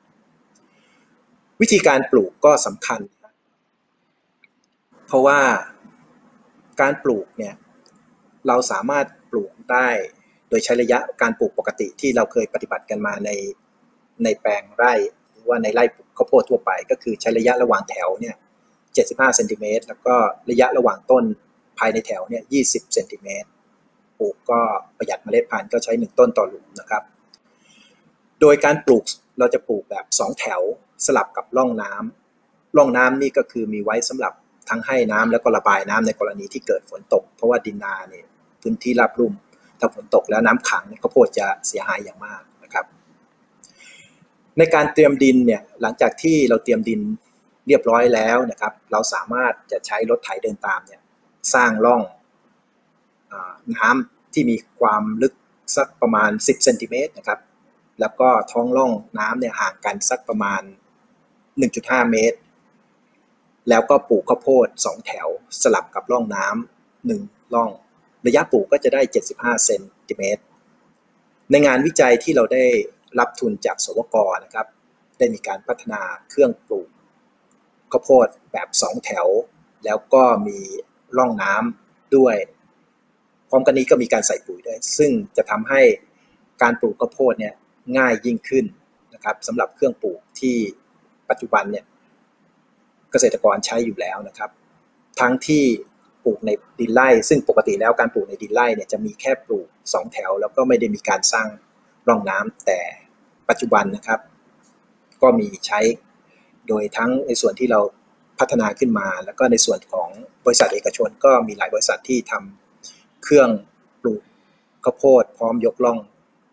[SPEAKER 4] วิธีการปลูกก็สำคัญเพราะว่าการปลูกเนี่ยเราสามารถปลูกได้โดยใช้ระยะการปลูกปกติที่เราเคยปฏิบัติกันมาในในแปลงไร่หรือว่าในไร่ข้าวโพดทั่วไปก็คือใช้ระยะระหว่างแถวเนี่ยเจ็ดสิบห้าเซนติเมตรแล้วก็ระยะระหว่างต้นภายในแถวเนี่ยยี่สิบเซนติเมตรปลูกก็ประหยัดเมล็ดพันธุ์ก็ใช้หนึ่งต้นต่อหลุมนะครับโดยการปลูกเราจะปลูกแบบสองแถวสลับกับร่องน้ำร่องน้ำนี่ก็คือมีไว้สำหรับทั้งให้น้ำแล้วก็ระบายน้ำในกรณีที่เกิดฝนตกเพราะว่าดินนาเนี่ยพื้นที่ราบลุ่มถ้าฝนตกแล้วน้ำขังข้าวโพดจะเสียหายอย่างมากนะครับในการเตรียมดินเนี่ยหลังจากที่เราเตรียมดินเรียบร้อยแล้วนะครับเราสามารถจะใช้รถไถเดินตามเนี่ยสร้างร่องน้ำที่มีความลึกสักประมาณสิบเซนติเมตรนะครับแล้วก็ท้องร่องน้ำเนี่ยห่างกันสักประมาณ หนึ่งจุดห้า เมตรแล้วก็ปลูกข้าวโพดสองแถวสลับกับร่องน้ำหนึ่งร่องระยะปลูกก็จะได้เจ็ดสิบห้าเซนติเมตรในงานวิจัยที่เราได้รับทุนจากสวก.นะครับได้มีการพัฒนาเครื่องปลูกข้าวโพดแบบสองแถวแล้วก็มีร่องน้ำด้วยพร้อมกันนี้ก็มีการใส่ปุ๋ยด้วยซึ่งจะทำให้การปลูกข้าวโพดเนี่ยง่ายยิ่งขึ้นนะครับสำหรับเครื่องปลูกที่ปัจจุบันเนี่ยเกษตรกรใช้อยู่แล้วนะครับทั้งที่ปลูกในดินไร่ซึ่งปกติแล้วการปลูกในดินไร่เนี่ยจะมีแค่ปลูกสองแถวแล้วก็ไม่ได้มีการสร้างร่องน้ำแต่ปัจจุบันนะครับก็มีใช้โดยทั้งในส่วนที่เราพัฒนาขึ้นมาแล้วก็ในส่วนของบริษัทเอกชนก็มีหลายบริษัทที่ทำเครื่องปลูกข้าวโพดพร้อมยกร่อง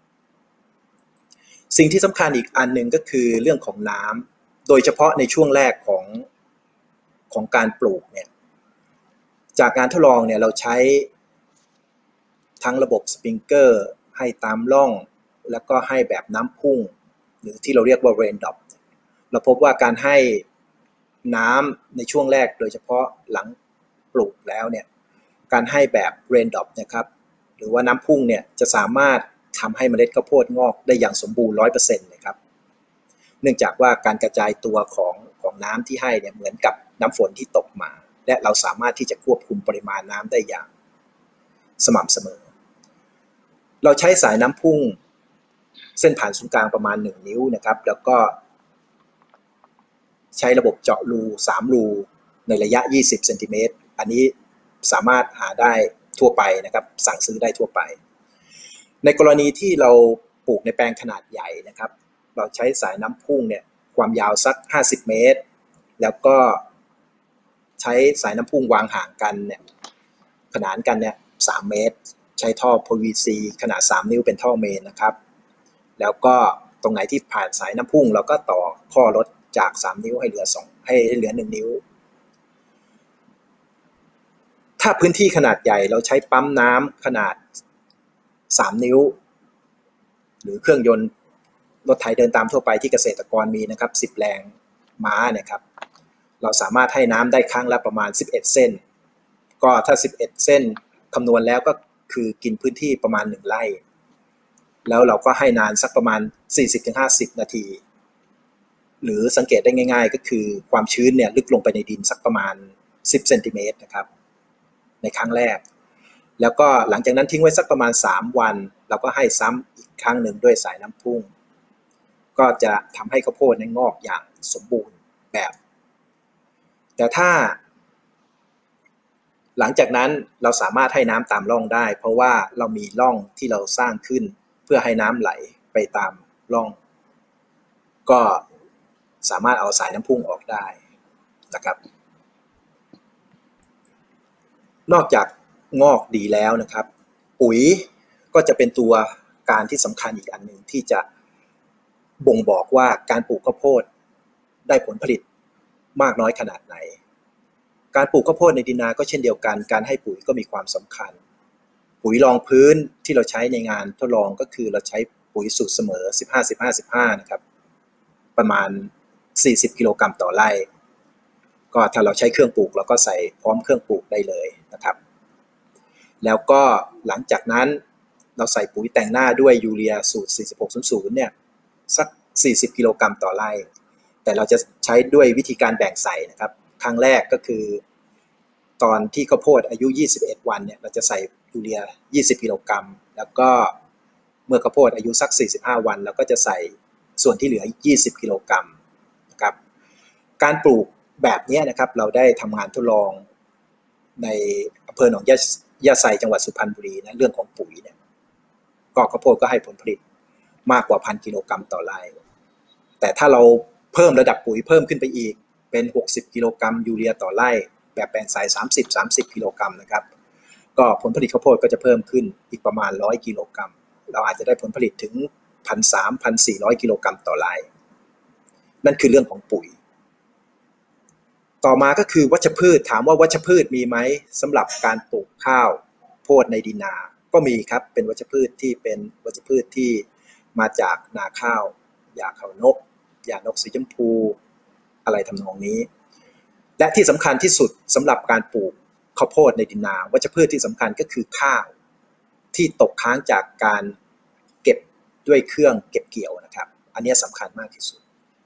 [SPEAKER 4] สิ่งที่สำคัญอีกอันหนึ่งก็คือเรื่องของน้ำโดยเฉพาะในช่วงแรกของของการปลูกเนี่ยจากการทดลองเนี่ยเราใช้ทั้งระบบสปริงเกอร์ให้ตามร่องแล้วก็ให้แบบน้ำพุ่งหรือที่เราเรียกว่าเรนดรอปเราพบว่าการให้น้ำในช่วงแรกโดยเฉพาะหลังปลูกแล้วเนี่ยการให้แบบเรนดรอปนะครับหรือว่าน้ำพุ่งเนี่ยจะสามารถทำให้เมล็ดข้าวโพดงอกได้อย่างสมบูรณ์ ร้อยเปอร์เซ็นต์ นะครับเนื่องจากว่าการกระจายตัวของของน้ำที่ให้เนี่ยเหมือนกับน้ำฝนที่ตกมาและเราสามารถที่จะควบคุมปริมาณน้ำได้อย่างสม่ำเสมอเราใช้สายน้ำพุ่งเส้นผ่านศูนย์กลางประมาณหนึ่งนิ้วนะครับแล้วก็ใช้ระบบเจาะรูสามรูในระยะยี่สิบเซนติเมตรอันนี้สามารถหาได้ทั่วไปนะครับสั่งซื้อได้ทั่วไปในกรณีที่เราปลูกในแปลงขนาดใหญ่นะครับเราใช้สายน้ำพุ่งเนี่ยความยาวสักห้าสิบเมตรแล้วก็ใช้สายน้ำพุ่งวางห่างกันเนี่ยขนานกันเนี่ยสามเมตรใช้ท่อ พี วี ซี ขนาดสามนิ้วเป็นท่อเมนนะครับแล้วก็ตรงไหนที่ผ่านสายน้ำพุ่งเราก็ต่อข้อลดจากสามนิ้วให้เหลือสองให้เหลือหนึ่งนิ้วถ้าพื้นที่ขนาดใหญ่เราใช้ปั๊มน้ำขนาดสามนิ้วหรือเครื่องยนต์รถไถเดินตามทั่วไปที่เกษตรกรมีนะครับสิบแรงม้านะครับเราสามารถให้น้ำได้ครั้งละประมาณสิบเอ็ดเส้นก็ถ้าสิบเอ็ดเส้นคำนวณแล้วก็คือกินพื้นที่ประมาณหนึ่งไร่แล้วเราก็ให้นานสักประมาณ สี่สิบถึงห้าสิบ นาทีหรือสังเกตได้ง่ายๆก็คือความชื้นเนี่ยลึกลงไปในดินสักประมาณสิบเซนติเมตรนะครับในครั้งแรกแล้วก็หลังจากนั้นทิ้งไว้สักประมาณสามวันเราก็ให้ซ้ำอีกครั้งหนึ่งด้วยสายน้ำพุ่งก็จะทำให้ข้าวโพดงอกอย่างสมบูรณ์แบบแต่ถ้าหลังจากนั้นเราสามารถให้น้ำตามร่องได้เพราะว่าเรามีร่องที่เราสร้างขึ้นเพื่อให้น้ำไหลไปตามร่องก็สามารถเอาสายน้ำพุ่งออกได้นะครับนอกจากงอกดีแล้วนะครับปุ๋ยก็จะเป็นตัวการที่สำคัญอีกอันหนึ่งที่จะบ่งบอกว่าการปลูกข้าวโพดได้ผลผลิตมากน้อยขนาดไหนการปลูกข้าวโพดในดินนาก็เช่นเดียวกันการให้ปุ๋ยก็มีความสำคัญปุ๋ยรองพื้นที่เราใช้ในงานทดลองก็คือเราใช้ปุ๋ยสูตรเสมอสิบห้า สิบห้า สิบห้านะครับประมาณสี่สิบกิโลกรัมต่อไร่ก็ถ้าเราใช้เครื่องปลูกเราก็ใส่พร้อมเครื่องปลูกได้เลยนะครับแล้วก็หลังจากนั้นเราใส่ปุ๋ยแต่งหน้าด้วยยูเรียสูตรสี่สิบหก ศูนย์ ศูนย์เนี่ยสักสี่สิบกิโลกรัมต่อไร่แต่เราจะใช้ด้วยวิธีการแบ่งใส่นะครับครั้งแรกก็คือตอนที่ข้าวโพดอายุยี่สิบเอ็ดวันเนี่ยเราจะใส่ยูเรียยี่สิบกิโลกรัมแล้วก็เมื่อข้าวโพดอายุสักสี่สิบห้าวันเราก็จะใส่ส่วนที่เหลือยี่สิบกิโลกรัมนะครับการปลูกแบบนี้นะครับเราได้ทำงานทดลองในอำเภอหนองยะยะไซจังหวัดสุพรรณบุรีนะเรื่องของปุ๋ยเนี่ยก็ข้าวโพดก็ให้ผลผลิตมากกว่าพันกิโลกรัมต่อไร่แต่ถ้าเราเพิ่มระดับปุ๋ยเพิ่มขึ้นไปอีกเป็นหกสิบกิโลกรัมยูเรียต่อไร่แบบแปลงทรายสามสิบ สามสิบกิโลกรัมนะครับก็ผลผลิตข้าวโพดก็จะเพิ่มขึ้นอีกประมาณหนึ่งร้อยกิโลกรัมเราอาจจะได้ผลผลิตถึง หนึ่งพันสามร้อย หนึ่งพันสี่ร้อย กิโลกรัมต่อไร่นั่นคือเรื่องของปุ๋ยต่อมาก็คือวัชพืชถามว่าวัชพืชมีไหมสำหรับการปลูกข้าวโพดในดินนาก็มีครับเป็นวัชพืชที่เป็นวัชพืชที่มาจากนาข้าวยาขาวนกยานกสีชมพูอะไรทำนองนี้และที่สำคัญที่สุดสำหรับการปลูกข้าวโพดในดินนาวัชพืชที่สำคัญก็คือข้าวที่ตกค้างจากการเก็บด้วยเครื่องเก็บเกี่ยวนะครับอันนี้สำคัญมากที่สุด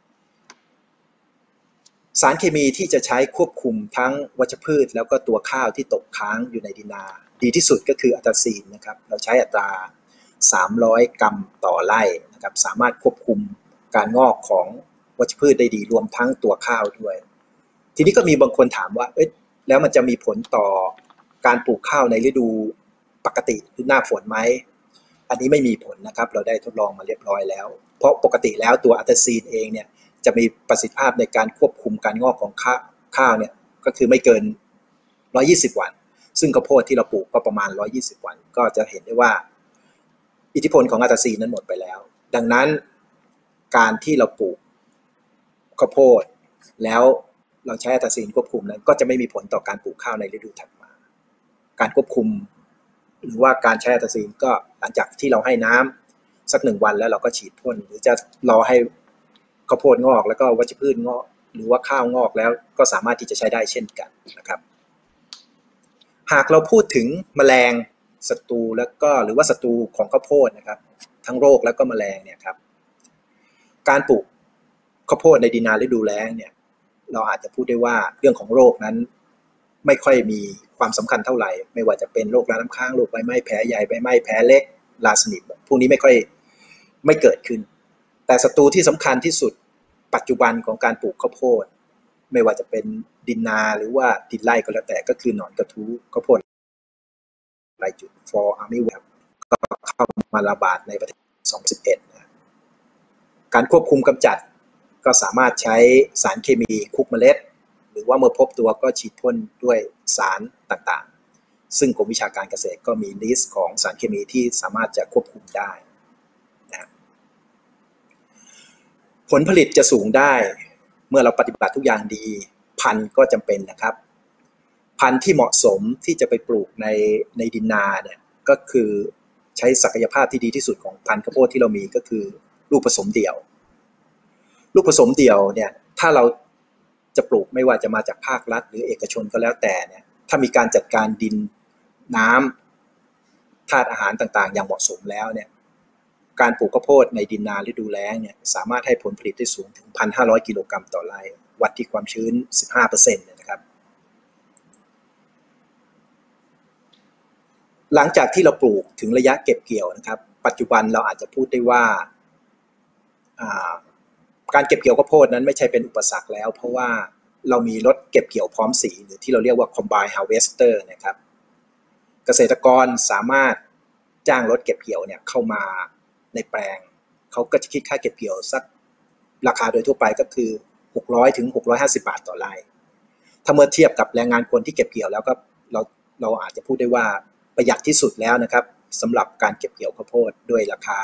[SPEAKER 4] สารเคมีที่จะใช้ควบคุมทั้งวัชพืชแล้วก็ตัวข้าวที่ตกค้างอยู่ในดินนาดีที่สุดก็คืออัตราซีนนะครับเราใช้อัตราสามร้อยกรัมต่อไร่นะครับสามารถควบคุมการงอกของวัชพืชได้ดีรวมทั้งตัวข้าวด้วยทีนี้ก็มีบางคนถามว่าเอ๊ะแล้วมันจะมีผลต่อการปลูกข้าวในฤดูปกติหรือหน้าฝนไหมอันนี้ไม่มีผลนะครับเราได้ทดลองมาเรียบร้อยแล้วเพราะปกติแล้วตัวอัตราซีนเองเนี่ยจะมีประสิทธิภาพในการควบคุมการงอกของข้าวเนี่ยก็คือไม่เกินหนึ่งร้อยยี่สิบวันซึ่งข้าวโพดที่เราปลูกก็ประมาณหนึ่งร้อยยี่สิบวันก็จะเห็นได้ว่าอิทธิพลของอัตราซีนนั้นหมดไปแล้วดังนั้นการที่เราปลูกข้าวโพดแล้วเราใช้อัตราซีนควบคุมนั้นก็จะไม่มีผลต่อการปลูกข้าวในฤดูถัดมาการควบคุมหรือว่าการใช้อัตราซีนก็หลังจากที่เราให้น้ำสักหนึ่งวันแล้วเราก็ฉีดพ่นหรือจะรอให้ข้าวโพดงอกแล้วก็วัชพืชงอกหรือว่าข้าวงอกแล้วก็สามารถที่จะใช้ได้เช่นกันนะครับหากเราพูดถึงแมลงศัตรูแล้วก็หรือว่าศัตรูของข้าวโพดนะครับทั้งโรคแล้วก็แมลงเนี่ยครับการปลูกข้าวโพดในดินนาฤดูแล้งเนี่ยเราอาจจะพูดได้ว่าเรื่องของโรคนั้นไม่ค่อยมีความสำคัญเท่าไหร่ไม่ว่าจะเป็นโรคราน้ำค้างโรคใบไม้แผลใหญ่ใบไม้แผลเล็กราสนิมพวกนี้ไม่ค่อยไม่เกิดขึ้นแต่ศัตรูที่สำคัญที่สุดปัจจุบันของการปลูกข้าวโพดไม่ว่าจะเป็นดินนาหรือว่าดินไร่ก็แล้วแต่ก็คือหนอนกระทู้ข้าวโพดลายจุด for army web ก็เข้ามาระบาดในประเทศสองพันสิบเอ็ดนะการควบคุมกำจัดก็สามารถใช้สารเคมีคุกเมล็ดหรือว่าเมื่อพบตัวก็ฉีดพ่นด้วยสารต่างๆซึ่งกรมวิชาการเกษตรก็มีลิสต์ของสารเคมีที่สามารถจะควบคุมได้นะผลผลิตจะสูงได้เมื่อเราปฏิบัติทุกอย่างดีพันธุ์ก็จำเป็นนะครับพันธุ์ที่เหมาะสมที่จะไปปลูกในในดินนาเนี่ยก็คือใช้ศักยภาพที่ดีที่สุดของพันธุ์ข้าวโพดที่เรามีก็คือลูกผสมเดี่ยวลูกผสมเดี่ยวเนี่ยถ้าเราจะปลูกไม่ว่าจะมาจากภาครัฐหรือเอกชนก็แล้วแต่เนี่ยถ้ามีการจัดการดินน้ำธาตุอาหารต่างๆอย่างเหมาะสมแล้วเนี่ยการปลูกข้าวโพดในดินนาฤดูแล้งเนี่ยสามารถให้ผลผลิตได้สูงถึง หนึ่งพันห้าร้อย กิโลกรัมต่อไร่วัดที่ความชื้น สิบห้าเปอร์เซ็นต์ นะครับหลังจากที่เราปลูกถึงระยะเก็บเกี่ยวนะครับปัจจุบันเราอาจจะพูดได้ว่าการเก็บเกี่ยวข้าวโพดนั้นไม่ใช่เป็นอุปสรรคแล้วเพราะว่าเรามีรถเก็บเกี่ยวพร้อมสีหรือที่เราเรียกว่า combine harvester นะครับเกษตรกรสามารถจ้างรถเก็บเกี่ยวเนี่ยเข้ามาในแปลงเขาก็จะคิดค่าเก็บเกี่ยวสักราคาโดยทั่วไปก็คือหกร้อยถึงหกร้อยห้าสิบบาทต่อไร่ถ้าเมื่อเทียบกับแรงงานคนที่เก็บเกี่ยวแล้วก็เราเราอาจจะพูดได้ว่าประหยัดที่สุดแล้วนะครับสำหรับการเก็บเกี่ยวข้าวโพดด้วยราคา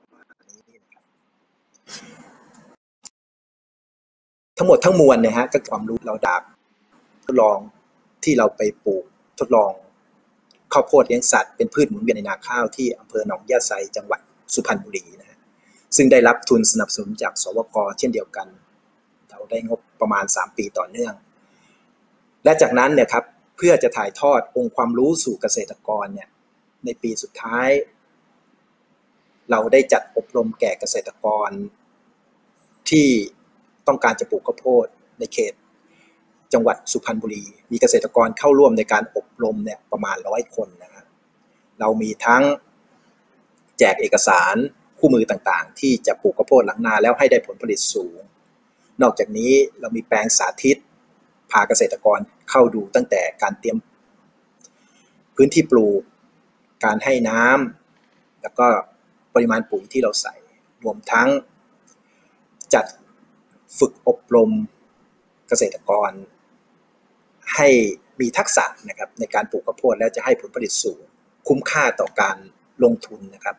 [SPEAKER 4] ทั้งหมดทั้งมวลเนี่ยฮะก็ความรู้เราดักทดลองที่เราไปปลูกทดลองข้าวโพดเลี้ยงสัตว์เป็นพืชหมุนเวียนในนาข้าวที่อำเภอหนองยะไซจังหวัดสุพรรณบุรีนะฮะซึ่งได้รับทุนสนับสนุนจากสวก.เช่นเดียวกันเราได้งบประมาณสามปีต่อเนื่องและจากนั้นเนี่ยครับเพื่อจะถ่ายทอดองค์ความรู้สู่เกษตรกรเนี่ยในปีสุดท้ายเราได้จัดอบรมแก่เกษตรกรที่ต้องการจะปลูกข้าวโพดในเขตจังหวัดสุพรรณบุรีมีเกษตรกรเข้าร่วมในการอบรมเนี่ยประมาณร้อยคนนะครับเรามีทั้งแจกเอกสารคู่มือต่างๆที่จะปลูกข้าวโพดหลังนาแล้วให้ได้ผลผลิตสูงนอกจากนี้เรามีแปลงสาธิตพาเกษตรกรเข้าดูตั้งแต่การเตรียมพื้นที่ปลูกการให้น้ำแล้วก็ปริมาณปุ๋ยที่เราใส่รวมทั้งจัดฝึกอบรมเกษตรกรให้มีทักษะนะครับในการปลูกข้าวโพดและจะให้ผลผลิตสูงคุ้มค่าต่อการลงทุนนะครับ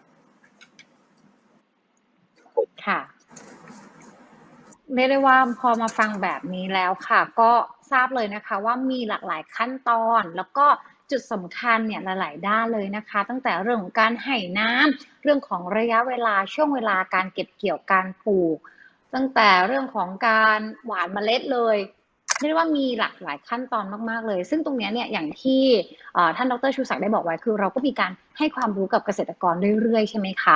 [SPEAKER 1] ค่ะเรียกได้ว่าพอมาฟังแบบนี้แล้วค่ะก็ทราบเลยนะคะว่ามีหลากหลายขั้นตอนแล้วก็จุดสำคัญเนี่ยหลายๆด้านเลยนะคะตั้งแต่เรื่องของการให้น้ำเรื่องของระยะเวลาช่วงเวลาการเก็บเกี่ยวการปลูกตั้งแต่เรื่องของการหว่านเมล็ดเลยเรียกว่ามีหลากหลายขั้นตอนมากๆเลยซึ่งตรงนี้เนี่ยอย่างที่ท่านดร.ชูศักดิ์ได้บอกไว้คือเราก็มีการให้ความรู้กับเกษตรกรเรื่อยๆใช่ไหมคะ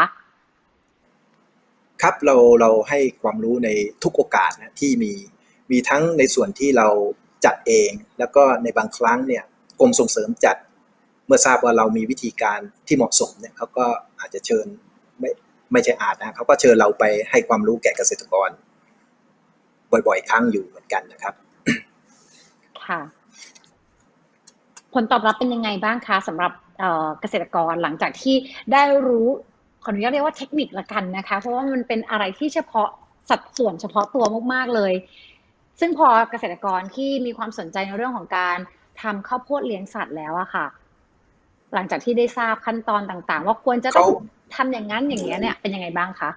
[SPEAKER 4] ครับเราเราให้ความรู้ในทุกโอกาสนะที่มีมีทั้งในส่วนที่เราจัดเองแล้วก็ในบางครั้งเนี่ยกรมส่งเสริมจัดเมื่อทราบว่าเรามีวิธีการที่เหมาะสมเนี่ยเขาก็อาจจะเชิญไม่ไม่ใช่อาจนะเขาก็เชิญเราไปให้ความรู้แก่เกษตรกรบ่อยๆครั้งอยู่เหมือนกันนะครับ
[SPEAKER 1] ค่ะผลตอบรับเป็นยังไงบ้างคะสำหรับเกษตรกรหลังจากที่ได้รู้ขออนุญาตเรียกว่าเทคนิคละกันนะคะเพราะว่ามันเป็นอะไรที่เฉพาะสัดส่วนเฉพาะตัวมากๆเลยซึ่งพอเกษตรกรที่มีความสนใจในเรื่องของการทำข้าวโพดเลี้ยงสัตว์แล้วอะค่ะหลังจากที่ได้ทราบขั้นตอนต่างๆว่าควรจะต้องทำอย่างนั้นอย่างนี้เนี่ยเป็นยังไงบ้างคะ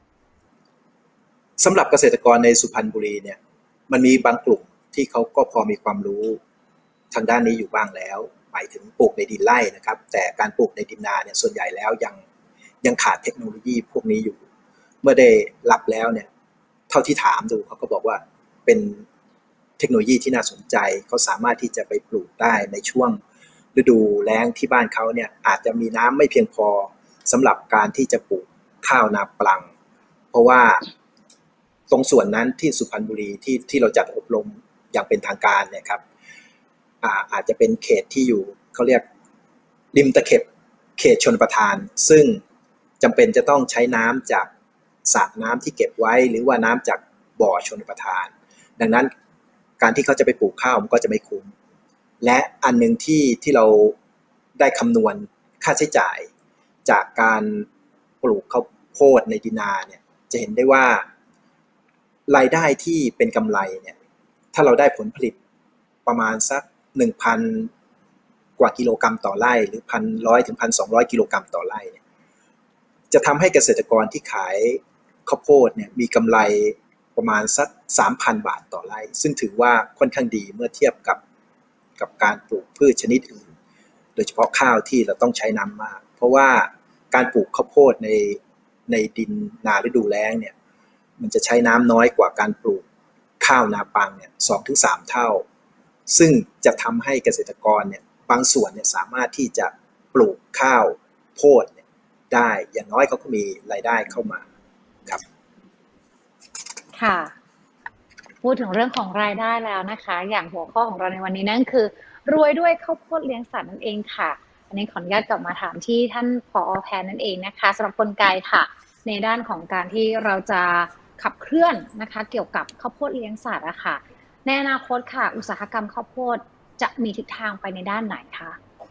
[SPEAKER 4] สำหรับเกษตรกรในสุพรรณบุรีเนี่ยมันมีบางกลุ่มที่เขาก็พอมีความรู้ทางด้านนี้อยู่บ้างแล้วหมายถึงปลูกในดินไร่นะครับแต่การปลูกในดินนาเนี่ยส่วนใหญ่แล้วยังยังขาดเทคโนโลยีพวกนี้อยู่เมื่อได้รับแล้วเนี่ยเท่าที่ถามดูเขาก็บอกว่าเป็นเทคโนโลยีที่น่าสนใจเขาสามารถที่จะไปปลูกได้ในช่วงฤดูแล้งที่บ้านเขาเนี่ยอาจจะมีน้ำไม่เพียงพอสำหรับการที่จะปลูกข้าวนาปลังเพราะว่าตรงส่วนนั้นที่สุพรรณบุรีที่ที่เราจัดอบรมอย่างเป็นทางการเนี่ยครับ อา, อาจจะเป็นเขตที่อยู่เขาเรียกริมตะเข็บเขตชลประทานซึ่งจำเป็นจะต้องใช้น้ำจากสระน้ำที่เก็บไว้หรือว่าน้ำจากบ่อชลประทานดังนั้นการที่เขาจะไปปลูกข้าวมันก็จะไม่คุ้มและอันนึงที่ที่เราได้คำนวณค่าใช้จ่ายจากการปลูกข้าวโพดในดินนาเนี่ยจะเห็นได้ว่ารายได้ที่เป็นกำไรเนี่ยถ้าเราได้ผลผลิตประมาณสัก หนึ่งพัน กว่ากิโลกรัมต่อไร่หรือ หนึ่งพันหนึ่งร้อย ถึง หนึ่งพันสองร้อย กิโลกรัมต่อไร่เนี่ยจะทำให้เกษตรกรที่ขายข้าวโพดเนี่ยมีกำไรประมาณสัก สามพัน บาทต่อไร่ซึ่งถือว่าค่อนข้างดีเมื่อเทียบกับกับการปลูกพืชชนิดอื่นโดยเฉพาะข้าวที่เราต้องใช้น้ำมากเพราะว่าการปลูกข้าวโพดในในดินนาฤดูแล้งเนี่ยมันจะใช้น้ำน้อยกว่าการปลูกข้าวนาปังเนี่ย สองถึงสาม เท่าซึ่งจะทำให้เกษตรกรเนี่ยบางส่วนเนี่ยสามารถที่จะปลูกข้าวโพดเนี่ยได้อย่างน้อยเขาก็มีรายได้เข้ามาครับ
[SPEAKER 1] ค่ะพูดถึงเรื่องของรายได้แล้วนะคะอย่างหัวข้อของเราในวันนี้นั่นคือรวยด้วยข้าวโพดเลี้ยงสัตว์นั่นเองค่ะอันนี้ขออนุญาตกลับมาถามที่ท่านผอ.แพนนั่นเองนะคะสำหรับกลไกค่ะในด้านของการที่เราจะขับเคลื่อนนะคะเกี่ยวกับข้าวโพดเลี้ยงสัตว์อะค่ะในอนาคตค่ะอุตสาหกรรมข้าวโพดจะมีทิศทางไปในด้านไหนคะ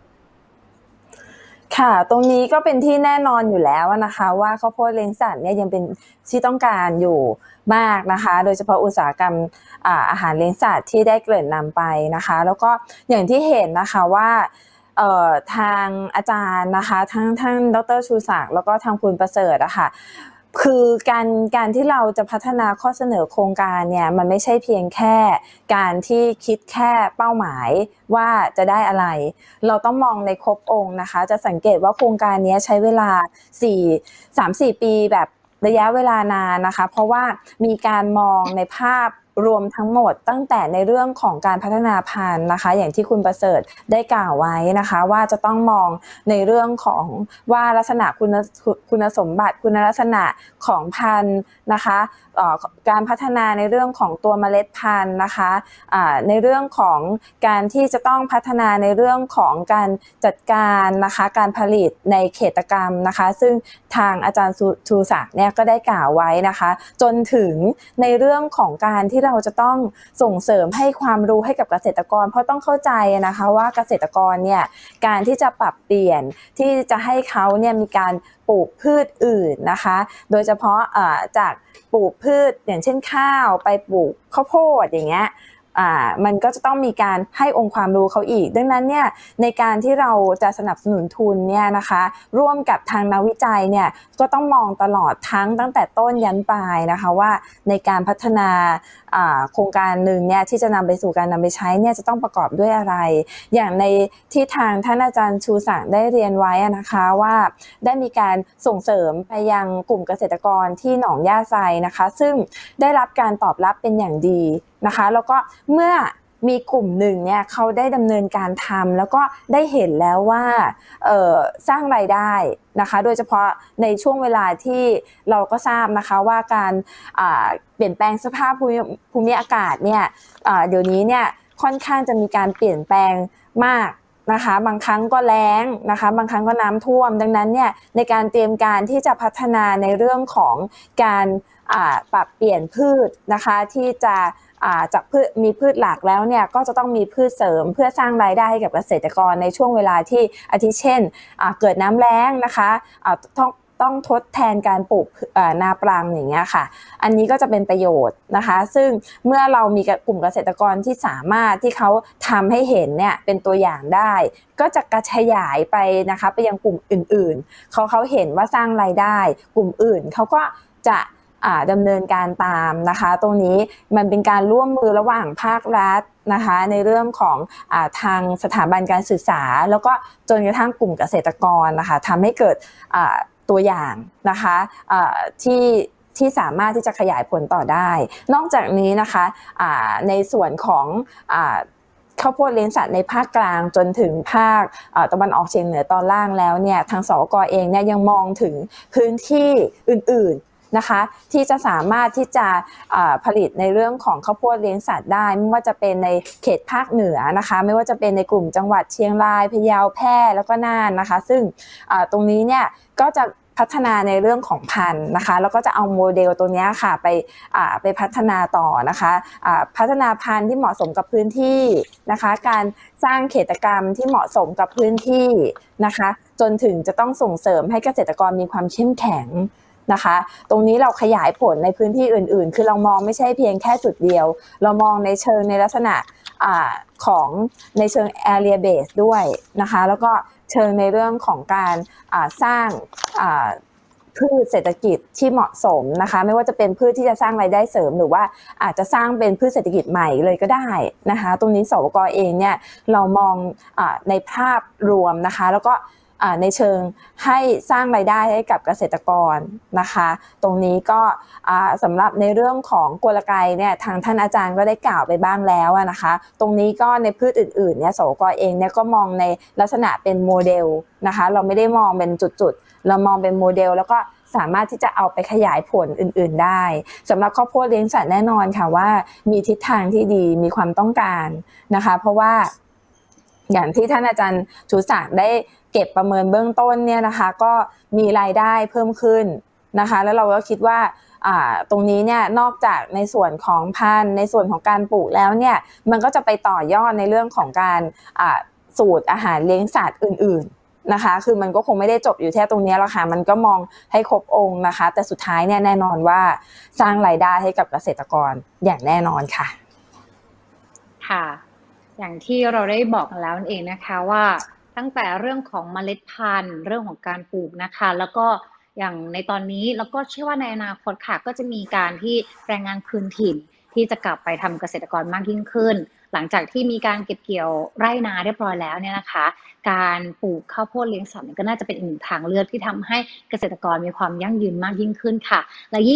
[SPEAKER 3] ค่ะตรงนี้ก็เป็นที่แน่นอนอยู่แล้วนะคะว่าข้าวโพดเลี้ยงสัตว์เนี่ยยังเป็นที่ต้องการอยู่มากนะคะโดยเฉพาะอุตสาหกรรมอาหารเลี้ยงสัตว์ที่ได้เกริ่นนำไปนะคะแล้วก็อย่างที่เห็นนะคะว่าเอ่อทางอาจารย์นะคะทั้งท่านดร.ชูศักดิ์แล้วก็ทางคุณประเสริฐอะค่ะคือการการที่เราจะพัฒนาข้อเสนอโครงการเนี่ยมันไม่ใช่เพียงแค่การที่คิดแค่เป้าหมายว่าจะได้อะไรเราต้องมองในครบองค์นะคะจะสังเกตว่าโครงการนี้ใช้เวลาสี่ สาม สี่ปีแบบระยะเวลานานนะคะเพราะว่ามีการมองในภาพรวมทั้งหมดตั้งแต่ในเรื่องของการพัฒนาพันธุ์นะคะอย่างที่คุณประเสริฐได้กล่าวไว้นะคะว่าจะต้องมองในเรื่องของว่าลักษณะคุณคุณสมบัติคุณลักษณะของพันธุ์นะคะการพัฒนาในเรื่องของตัวเมล็ดพันธุ์นะคะในเรื่องของการที่จะต้องพัฒนาในเรื่องของการจัดการนะคะการผลิตในเขตกรรมนะคะซึ่งทางอาจารย์ชูศักดิ์เนี่ยก็ได้กล่าวไว้นะคะจนถึงในเรื่องของการที่เราจะต้องส่งเสริมให้ความรู้ให้กับเกษตรกรเพราะต้องเข้าใจนะคะว่าเกษตรกรเนี่ยการที่จะปรับเปลี่ยนที่จะให้เขาเนี่ยมีการปลูกพืชอื่นนะคะโดยเฉพาะจากปลูกพืชอย่างเช่นข้าวไปปลูกข้าวโพดอย่างเงี้ยอ่ามันก็จะต้องมีการให้องค์ความรู้เขาอีกดังนั้นเนี่ยในการที่เราจะสนับสนุนทุนเนี่ยนะคะร่วมกับทางนักวิจัยเนี่ยก็ต้องมองตลอดทั้งตั้งแต่ต้นยันปลายนะคะว่าในการพัฒนาอ่าโครงการหนึ่งเนี่ยที่จะนำไปสู่การนำไปใช้เนี่ยจะต้องประกอบด้วยอะไรอย่างในที่ทางท่านอาจารย์ชูศักดิ์ได้เรียนไว้นะคะว่าได้มีการส่งเสริมไปยังกลุ่มเกษตรกรที่หนองย่าไซนะคะซึ่งได้รับการตอบรับเป็นอย่างดีนะคะแล้วก็เมื่อมีกลุ่มหนึ่งเนี่ยเขาได้ดำเนินการทำแล้วก็ได้เห็นแล้วว่าเอ่อสร้างรายได้นะคะโดยเฉพาะในช่วงเวลาที่เราก็ทราบนะคะว่าการอ่าเปลี่ยนแปลงสภาพภูมิภูมิอากาศเนี่ยอ่าเดี๋ยวนี้เนี่ยค่อนข้างจะมีการเปลี่ยนแปลงมากนะคะบางครั้งก็แล้งนะคะบางครั้งก็น้ำท่วมดังนั้นเนี่ยในการเตรียมการที่จะพัฒนาในเรื่องของการปรับเปลี่ยนพืชนะคะที่จะจากพืชมีพืชหลักแล้วเนี่ยก็จะต้องมีพืชเสริมเพื่อสร้างรายได้ให้กับเกษตรกรในช่วงเวลาที่อาทิเช่นเกิดน้ำแล้งนะคะต้องต้องทดแทนการปลูกนาปรังอย่างเงี้ยค่ะอันนี้ก็จะเป็นประโยชน์นะคะซึ่งเมื่อเรามีกลุ่มเกษตรกรที่สามารถที่เขาทำให้เห็นเนี่ยเป็นตัวอย่างได้ก็จะกระขยายไปนะคะไปยังกลุ่มอื่นๆเขาเขาเห็นว่าสร้างรายได้กลุ่มอื่นเขาก็จะดำเนินการตามนะคะตรงนี้มันเป็นการร่วมมือระหว่างภาครัฐนะคะในเรื่องของอ่าทางสถาบันการศึกษาแล้วก็จนกระทั่งกลุ่มเกษตรกรนะคะทำให้เกิดอ่าตัวอย่างนะคะอ่าที่ที่สามารถที่จะขยายผลต่อได้นอกจากนี้นะคะอ่าในส่วนของอ่าข้าวโพดเลี้ยงสัตว์ในภาคกลางจนถึงภาคตะวันออกเฉียงเหนือตอนล่างแล้วเนี่ยทางสกเองเนี่ยยังมองถึงพื้นที่อื่นๆนะคะที่จะสามารถที่จะผลิตในเรื่องของข้าวโพดเลี้ยงสัตว์ได้ไม่ว่าจะเป็นในเขตภาคเหนือนะคะไม่ว่าจะเป็นในกลุ่มจังหวัดเชียงรายพะเยาแพร่แล้วก็น่านนะคะซึ่งตรงนี้เนี่ยก็จะพัฒนาในเรื่องของพันธุ์นะคะแล้วก็จะเอาโมเดลตัวนี้ค่ะไปไปพัฒนาต่อนะคะพัฒนาพันธุ์ที่เหมาะสมกับพื้นที่นะคะการสร้างเขตกรรมที่เหมาะสมกับพื้นที่นะคะจนถึงจะต้องส่งเสริมให้เกษตรกรมีความเข้มแข็งนะคะตรงนี้เราขยายผลในพื้นที่อื่นๆคือเรามองไม่ใช่เพียงแค่จุดเดียวเรามองในเชิงในลักษณะของในเชิง area base ด้วยนะคะแล้วก็เชิงในเรื่องของการสร้างพืชเศรษฐกิจที่เหมาะสมนะคะไม่ว่าจะเป็นพืชที่จะสร้างรายได้เสริมหรือว่าอาจจะสร้างเป็นพืชเศรษฐกิจใหม่เลยก็ได้นะคะตรงนี้สวก.เองเนี่ยเรามองในภาพรวมนะคะแล้วก็ในเชิงให้สร้างรายได้ให้กับเกษตรกรนะคะตรงนี้ก็สำหรับในเรื่องของกลไกเนี่ยทางท่านอาจารย์ก็ได้กล่าวไปบ้างแล้วนะคะตรงนี้ก็ในพืชอื่นๆเนี่ยสวก.เองเนี่ยก็มองในลักษณะเป็นโมเดลนะคะเราไม่ได้มองเป็นจุดๆเรามองเป็นโมเดลแล้วก็สามารถที่จะเอาไปขยายผลอื่นๆได้สำหรับข้าวโพดเลี้ยงสัตว์แน่นอนค่ะว่ามีทิศทางที่ดีมีความต้องการนะคะเพราะว่าอย่างที่ท่านอาจารย์ชูศักดิ์ได้เก็บประเมินเบื้องต้นเนี่ยนะคะก็มีรายได้เพิ่มขึ้นนะคะแล้วเราก็คิดว่าตรงนี้เนี่ยนอกจากในส่วนของพันธุ์ในส่วนของการปลูกแล้วเนี่ยมันก็จะไปต่อยอดในเรื่องของการสูตรอาหารเลี้ยงสัตว์อื่นๆนะคะคือมันก็คงไม่ได้จบอยู่แค่ตรงนี้หรอกค่ะมันก็มองให้ครบองค์นะคะแต่สุดท้ายเนี่ยแน่นอนว่าสร้างรายได้ให้กับเกษตรกรอย่างแน่นอนค่ะ
[SPEAKER 1] ค่ะอย่างที่เราได้บอกกันแล้วนั่นเองนะคะว่าตั้งแต่เรื่องของเมล็ดพันธุ์เรื่องของการปลูกนะคะแล้วก็อย่างในตอนนี้แล้วก็เชื่อว่าในอนาคตค่ะก็จะมีการที่แรงงานคืนถิ่นที่จะกลับไปทำเกษตรกรมากยิ่งขึ้นหลังจากที่มีการเก็บเกี่ยวไร่นาเรียบร้อยแล้วเนี่ยนะคะการปลูกข้าวโพดเลี้ยงสัตว์ก็น่าจะเป็นอีกหนึ่งทางเลือกที่ทำให้เกษตรกรมีความยั่งยืนมากยิ่งขึ้นค่ะและยิ่ง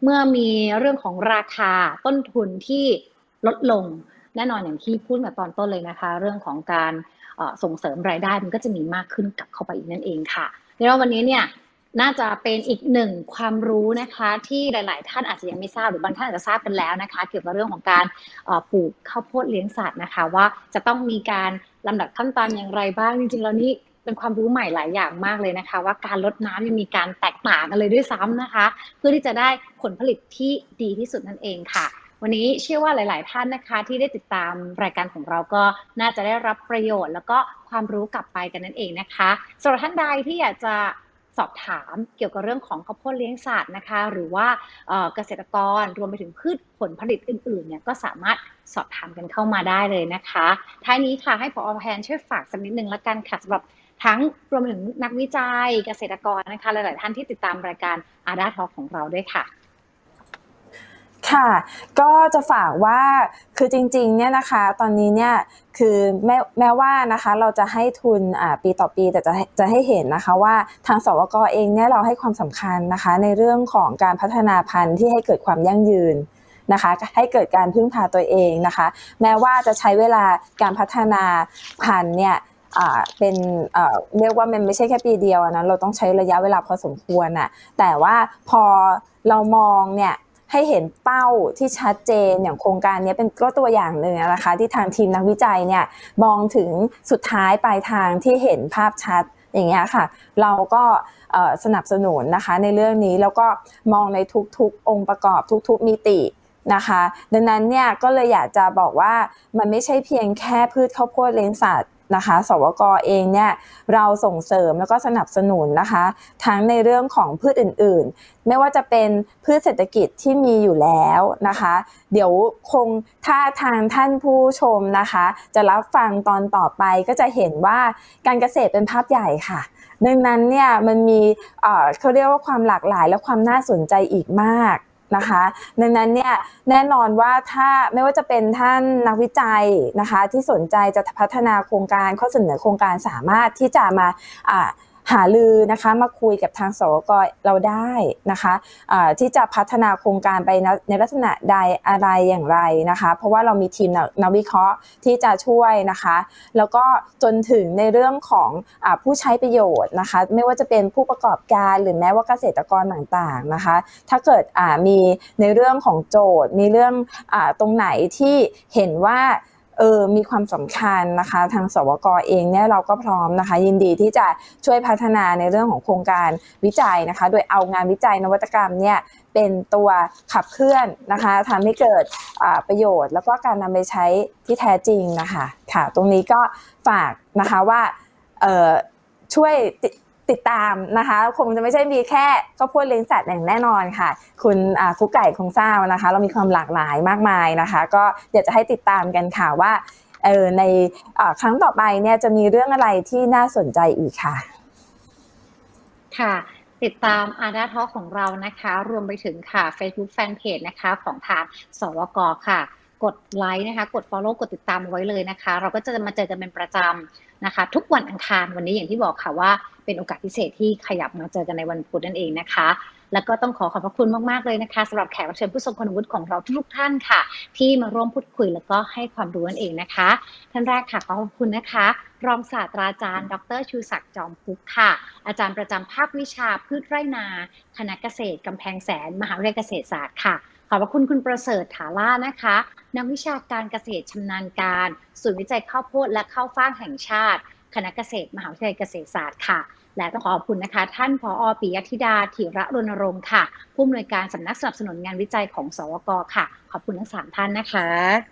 [SPEAKER 1] เมื่อมีเรื่องของราคาต้นทุนที่ลดลงแน่นอนอย่างที่พูดมาตอนต้นเลยนะคะเรื่องของการส่งเสริมรายได้มันก็จะมีมากขึ้นกลับเข้าไปอีกนั่นเองค่ะแล้ววันนี้เนี่ยน่าจะเป็นอีกหนึ่งความรู้นะคะที่หลายๆท่านอาจจะยังไม่ทราบหรือบางท่านอาจจะทราบกันแล้วนะคะเกี่ยวกับเรื่องของการปลูกข้าวโพดเลี้ยงสัตว์นะคะว่าจะต้องมีการลำดับขั้นตอนอย่างไรบ้างจริงๆแล้วนี่เป็นความรู้ใหม่หลายอย่างมากเลยนะคะว่าการรดน้ำยังมีการแตกต่างกันเลยด้วยซ้ำนะคะเพื่อที่จะได้ผลผลิตที่ดีที่สุดนั่นเองค่ะวันนี้เชื่อว่าหลายๆท่านนะคะที่ได้ติดตามรายการของเราก็น่าจะได้รับประโยชน์แล้วก็ความรู้กลับไปกันนั่นเองนะคะสำหรับท่านใดที่อยากจะสอบถามเกี่ยวกับเรื่องของข้าวโพดเลี้ยงสัตว์นะคะหรือว่าเกษตรกรรวมไปถึงพืชผลผลิตอื่นๆเนี่ยก็สามารถสอบถามกันเข้ามาได้เลยนะคะท้ายนี้ค่ะให้ผอ.แพนช่วยฝากสักนิดนึงละกันค่ะสำหรับทั้งรวมถึงนักวิจัยเกษตรกรนะคะหลายๆท่านที่ติดตามรายการ อาร์ ดี เอ Talk ของเราด้วยค่ะ
[SPEAKER 3] ค่ะก็จะฝากว่าคือจริงๆเนี่ยนะคะตอนนี้เนี่ยคือแม้แม้ว่านะคะเราจะให้ทุนอ่าปีต่อปีแต่จะจะให้เห็นนะคะว่าทางสวก.เองเนี่ยเราให้ความสำคัญนะคะในเรื่องของการพัฒนาพันธุ์ที่ให้เกิดความยั่งยืนนะคะให้เกิดการพึ่งพาตัวเองนะคะแม้ว่าจะใช้เวลาการพัฒนาพันธุ์เนี่ยอ่าเป็นเอ่อเรียกว่ามันไม่ใช่แค่ปีเดียวนะเราต้องใช้ระยะเวลาพอสมควรน่ะแต่ว่าพอเรามองเนี่ยให้เห็นเป้าที่ชัดเจนอย่างโครงการนี้เป็นก็ตัวอย่างหนึ่งนะคะที่ทางทีมนักวิจัยเนี่ยมองถึงสุดท้ายปลายทางที่เห็นภาพชัดอย่างเงี้ยค่ะเราก็สนับสนุนนะคะในเรื่องนี้แล้วก็มองในทุกๆองค์ประกอบทุกๆมิตินะคะดังนั้นเนี่ยก็เลยอยากจะบอกว่ามันไม่ใช่เพียงแค่พืชข้าวโพดเลี้ยงสัตว์นะคะสวก.เองเนี่ยเราส่งเสริมแล้วก็สนับสนุนนะคะทั้งในเรื่องของพืชอื่นๆไม่ว่าจะเป็นพืชเศรษฐกิจที่มีอยู่แล้วนะคะเดี๋ยวคงถ้าทางท่านผู้ชมนะคะจะรับฟังตอนต่อไปก็จะเห็นว่าการเกษตรเป็นภาพใหญ่ค่ะดังนั้นเนี่ยมันมีเอ่อเขาเรียกว่าความหลากหลายและความน่าสนใจอีกมากนะคะดังนั้นเนี่ยแน่นอนว่าถ้าไม่ว่าจะเป็นท่านนักวิจัยนะคะที่สนใจจะพัฒนาโครงการข้อเสนอโครงการสามารถที่จะมาอ่าหารือนะคะมาคุยกับทางสวก.เราได้นะคะะที่จะพัฒนาโครงการไปในลักษณะใดอะไรอย่างไรนะคะเพราะว่าเรามีทีมนักวิเคราะห์ที่จะช่วยนะคะแล้วก็จนถึงในเรื่องของอ่าผู้ใช้ประโยชน์นะคะไม่ว่าจะเป็นผู้ประกอบการหรือแม้ว่าเกษตรกรต่างๆนะคะถ้าเกิดอ่ามีในเรื่องของโจทย์มีเรื่องอ่าตรงไหนที่เห็นว่าเออมีความสำคัญนะคะทางสวก.เองเนี่ยเราก็พร้อมนะคะยินดีที่จะช่วยพัฒนาในเรื่องของโครงการวิจัยนะคะโดยเอางานวิจัยนวัตกรรมเนี่ยเป็นตัวขับเคลื่อนนะคะทำให้เกิดประโยชน์แล้วก็การนำไปใช้ที่แท้จริงนะคะค่ะตรงนี้ก็ฝากนะคะว่าเอ่อช่วยติดตามนะคะคงจะไม่ใช่มีแค่ข้าวโพดเลี้ยงสัตว์อย่างแน่นอนค่ะคุณกุ๊กไก่คงทราบนะคะเรามีความหลากหลายมากมายนะคะก็อยากจะให้ติดตามกันค่ะว่าเออในครั้งต่อไปเนี่ยจะมีเรื่องอะไรที่น่าสนใจอีกค่ะ
[SPEAKER 1] ค่ะติดตาม อาร์ ดี เอ Talk ของเรานะคะรวมไปถึงค่ะ Facebook Fanpage นะคะของทางสวก.ค่ะกดไลค์นะคะกด follow กดติดตามไว้เลยนะคะเราก็จะมาเจอกันเป็นประจำนะคะทุกวันอังคารวันนี้อย่างที่บอกค่ะว่าเป็นโอกาสพิเศษที่ขยับมาเจอกันในวันพุธนั่นเองนะคะแล้วก็ต้องขอขอบพระคุณมากๆเลยนะคะสำหรับแขกรับเชิญผู้ทรงคุณวุฒิของเราทุกท่านค่ะที่มาร่วมพูดคุยแล้วก็ให้ความรู้นั่นเองนะคะท่านแรกค่ะขอขอบคุณนะคะรองศาสตราจารย์ดร.ชูศักดิ์จอมพุกค่ะอาจารย์ประจำภาควิชาพืชไร่นาคณะเกษตรกำแพงแสนมหาวิทยาลัยเกษตรศาสตร์ค่ะขอบพระคุณคุณประเสริฐถาล่านะคะนักวิชาการเกษตรชำนาญการศูนย์วิจัยข้าวโพดและข้าวฟ่างแห่งชาติคณะเกษตรมหาวิทยาลัยเกษตรศาสตร์ค่ะและต้องขอขอบคุณนะคะท่านผอ.ปิยธิดาธีระรณรงค์ค่ะผู้อำนวยการสำนักสนับสนุนงานวิจัยของสวก.ค่ะขอบคุณทั้งสามท่านนะคะ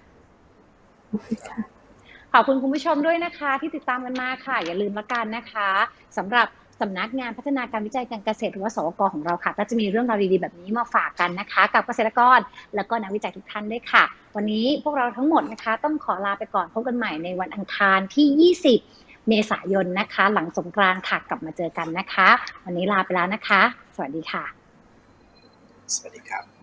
[SPEAKER 1] ขอบคุณคุณผู้ชมด้วยนะคะที่ติดตามกันมาค่ะอย่าลืมละกันนะคะสำหรับสำนักงานพัฒนาการวิจัยการเกษตรหรือว่าสวก.ของเราค่ะก็จะมีเรื่องราวดีๆแบบนี้มาฝากกันนะคะกับเกษตรกรและก็นักวิจัยทุกท่านด้วยค่ะวันนี้พวกเราทั้งหมดนะคะต้องขอลาไปก่อนพบกันใหม่ในวันอังคารที่ยี่สิบเมษายนนะคะหลังสงกรานต์ค่ะกลับมาเจอกันนะคะวันนี้ลาไปแล้วนะคะสวัสดีค่ะ
[SPEAKER 4] สวัสดีครับ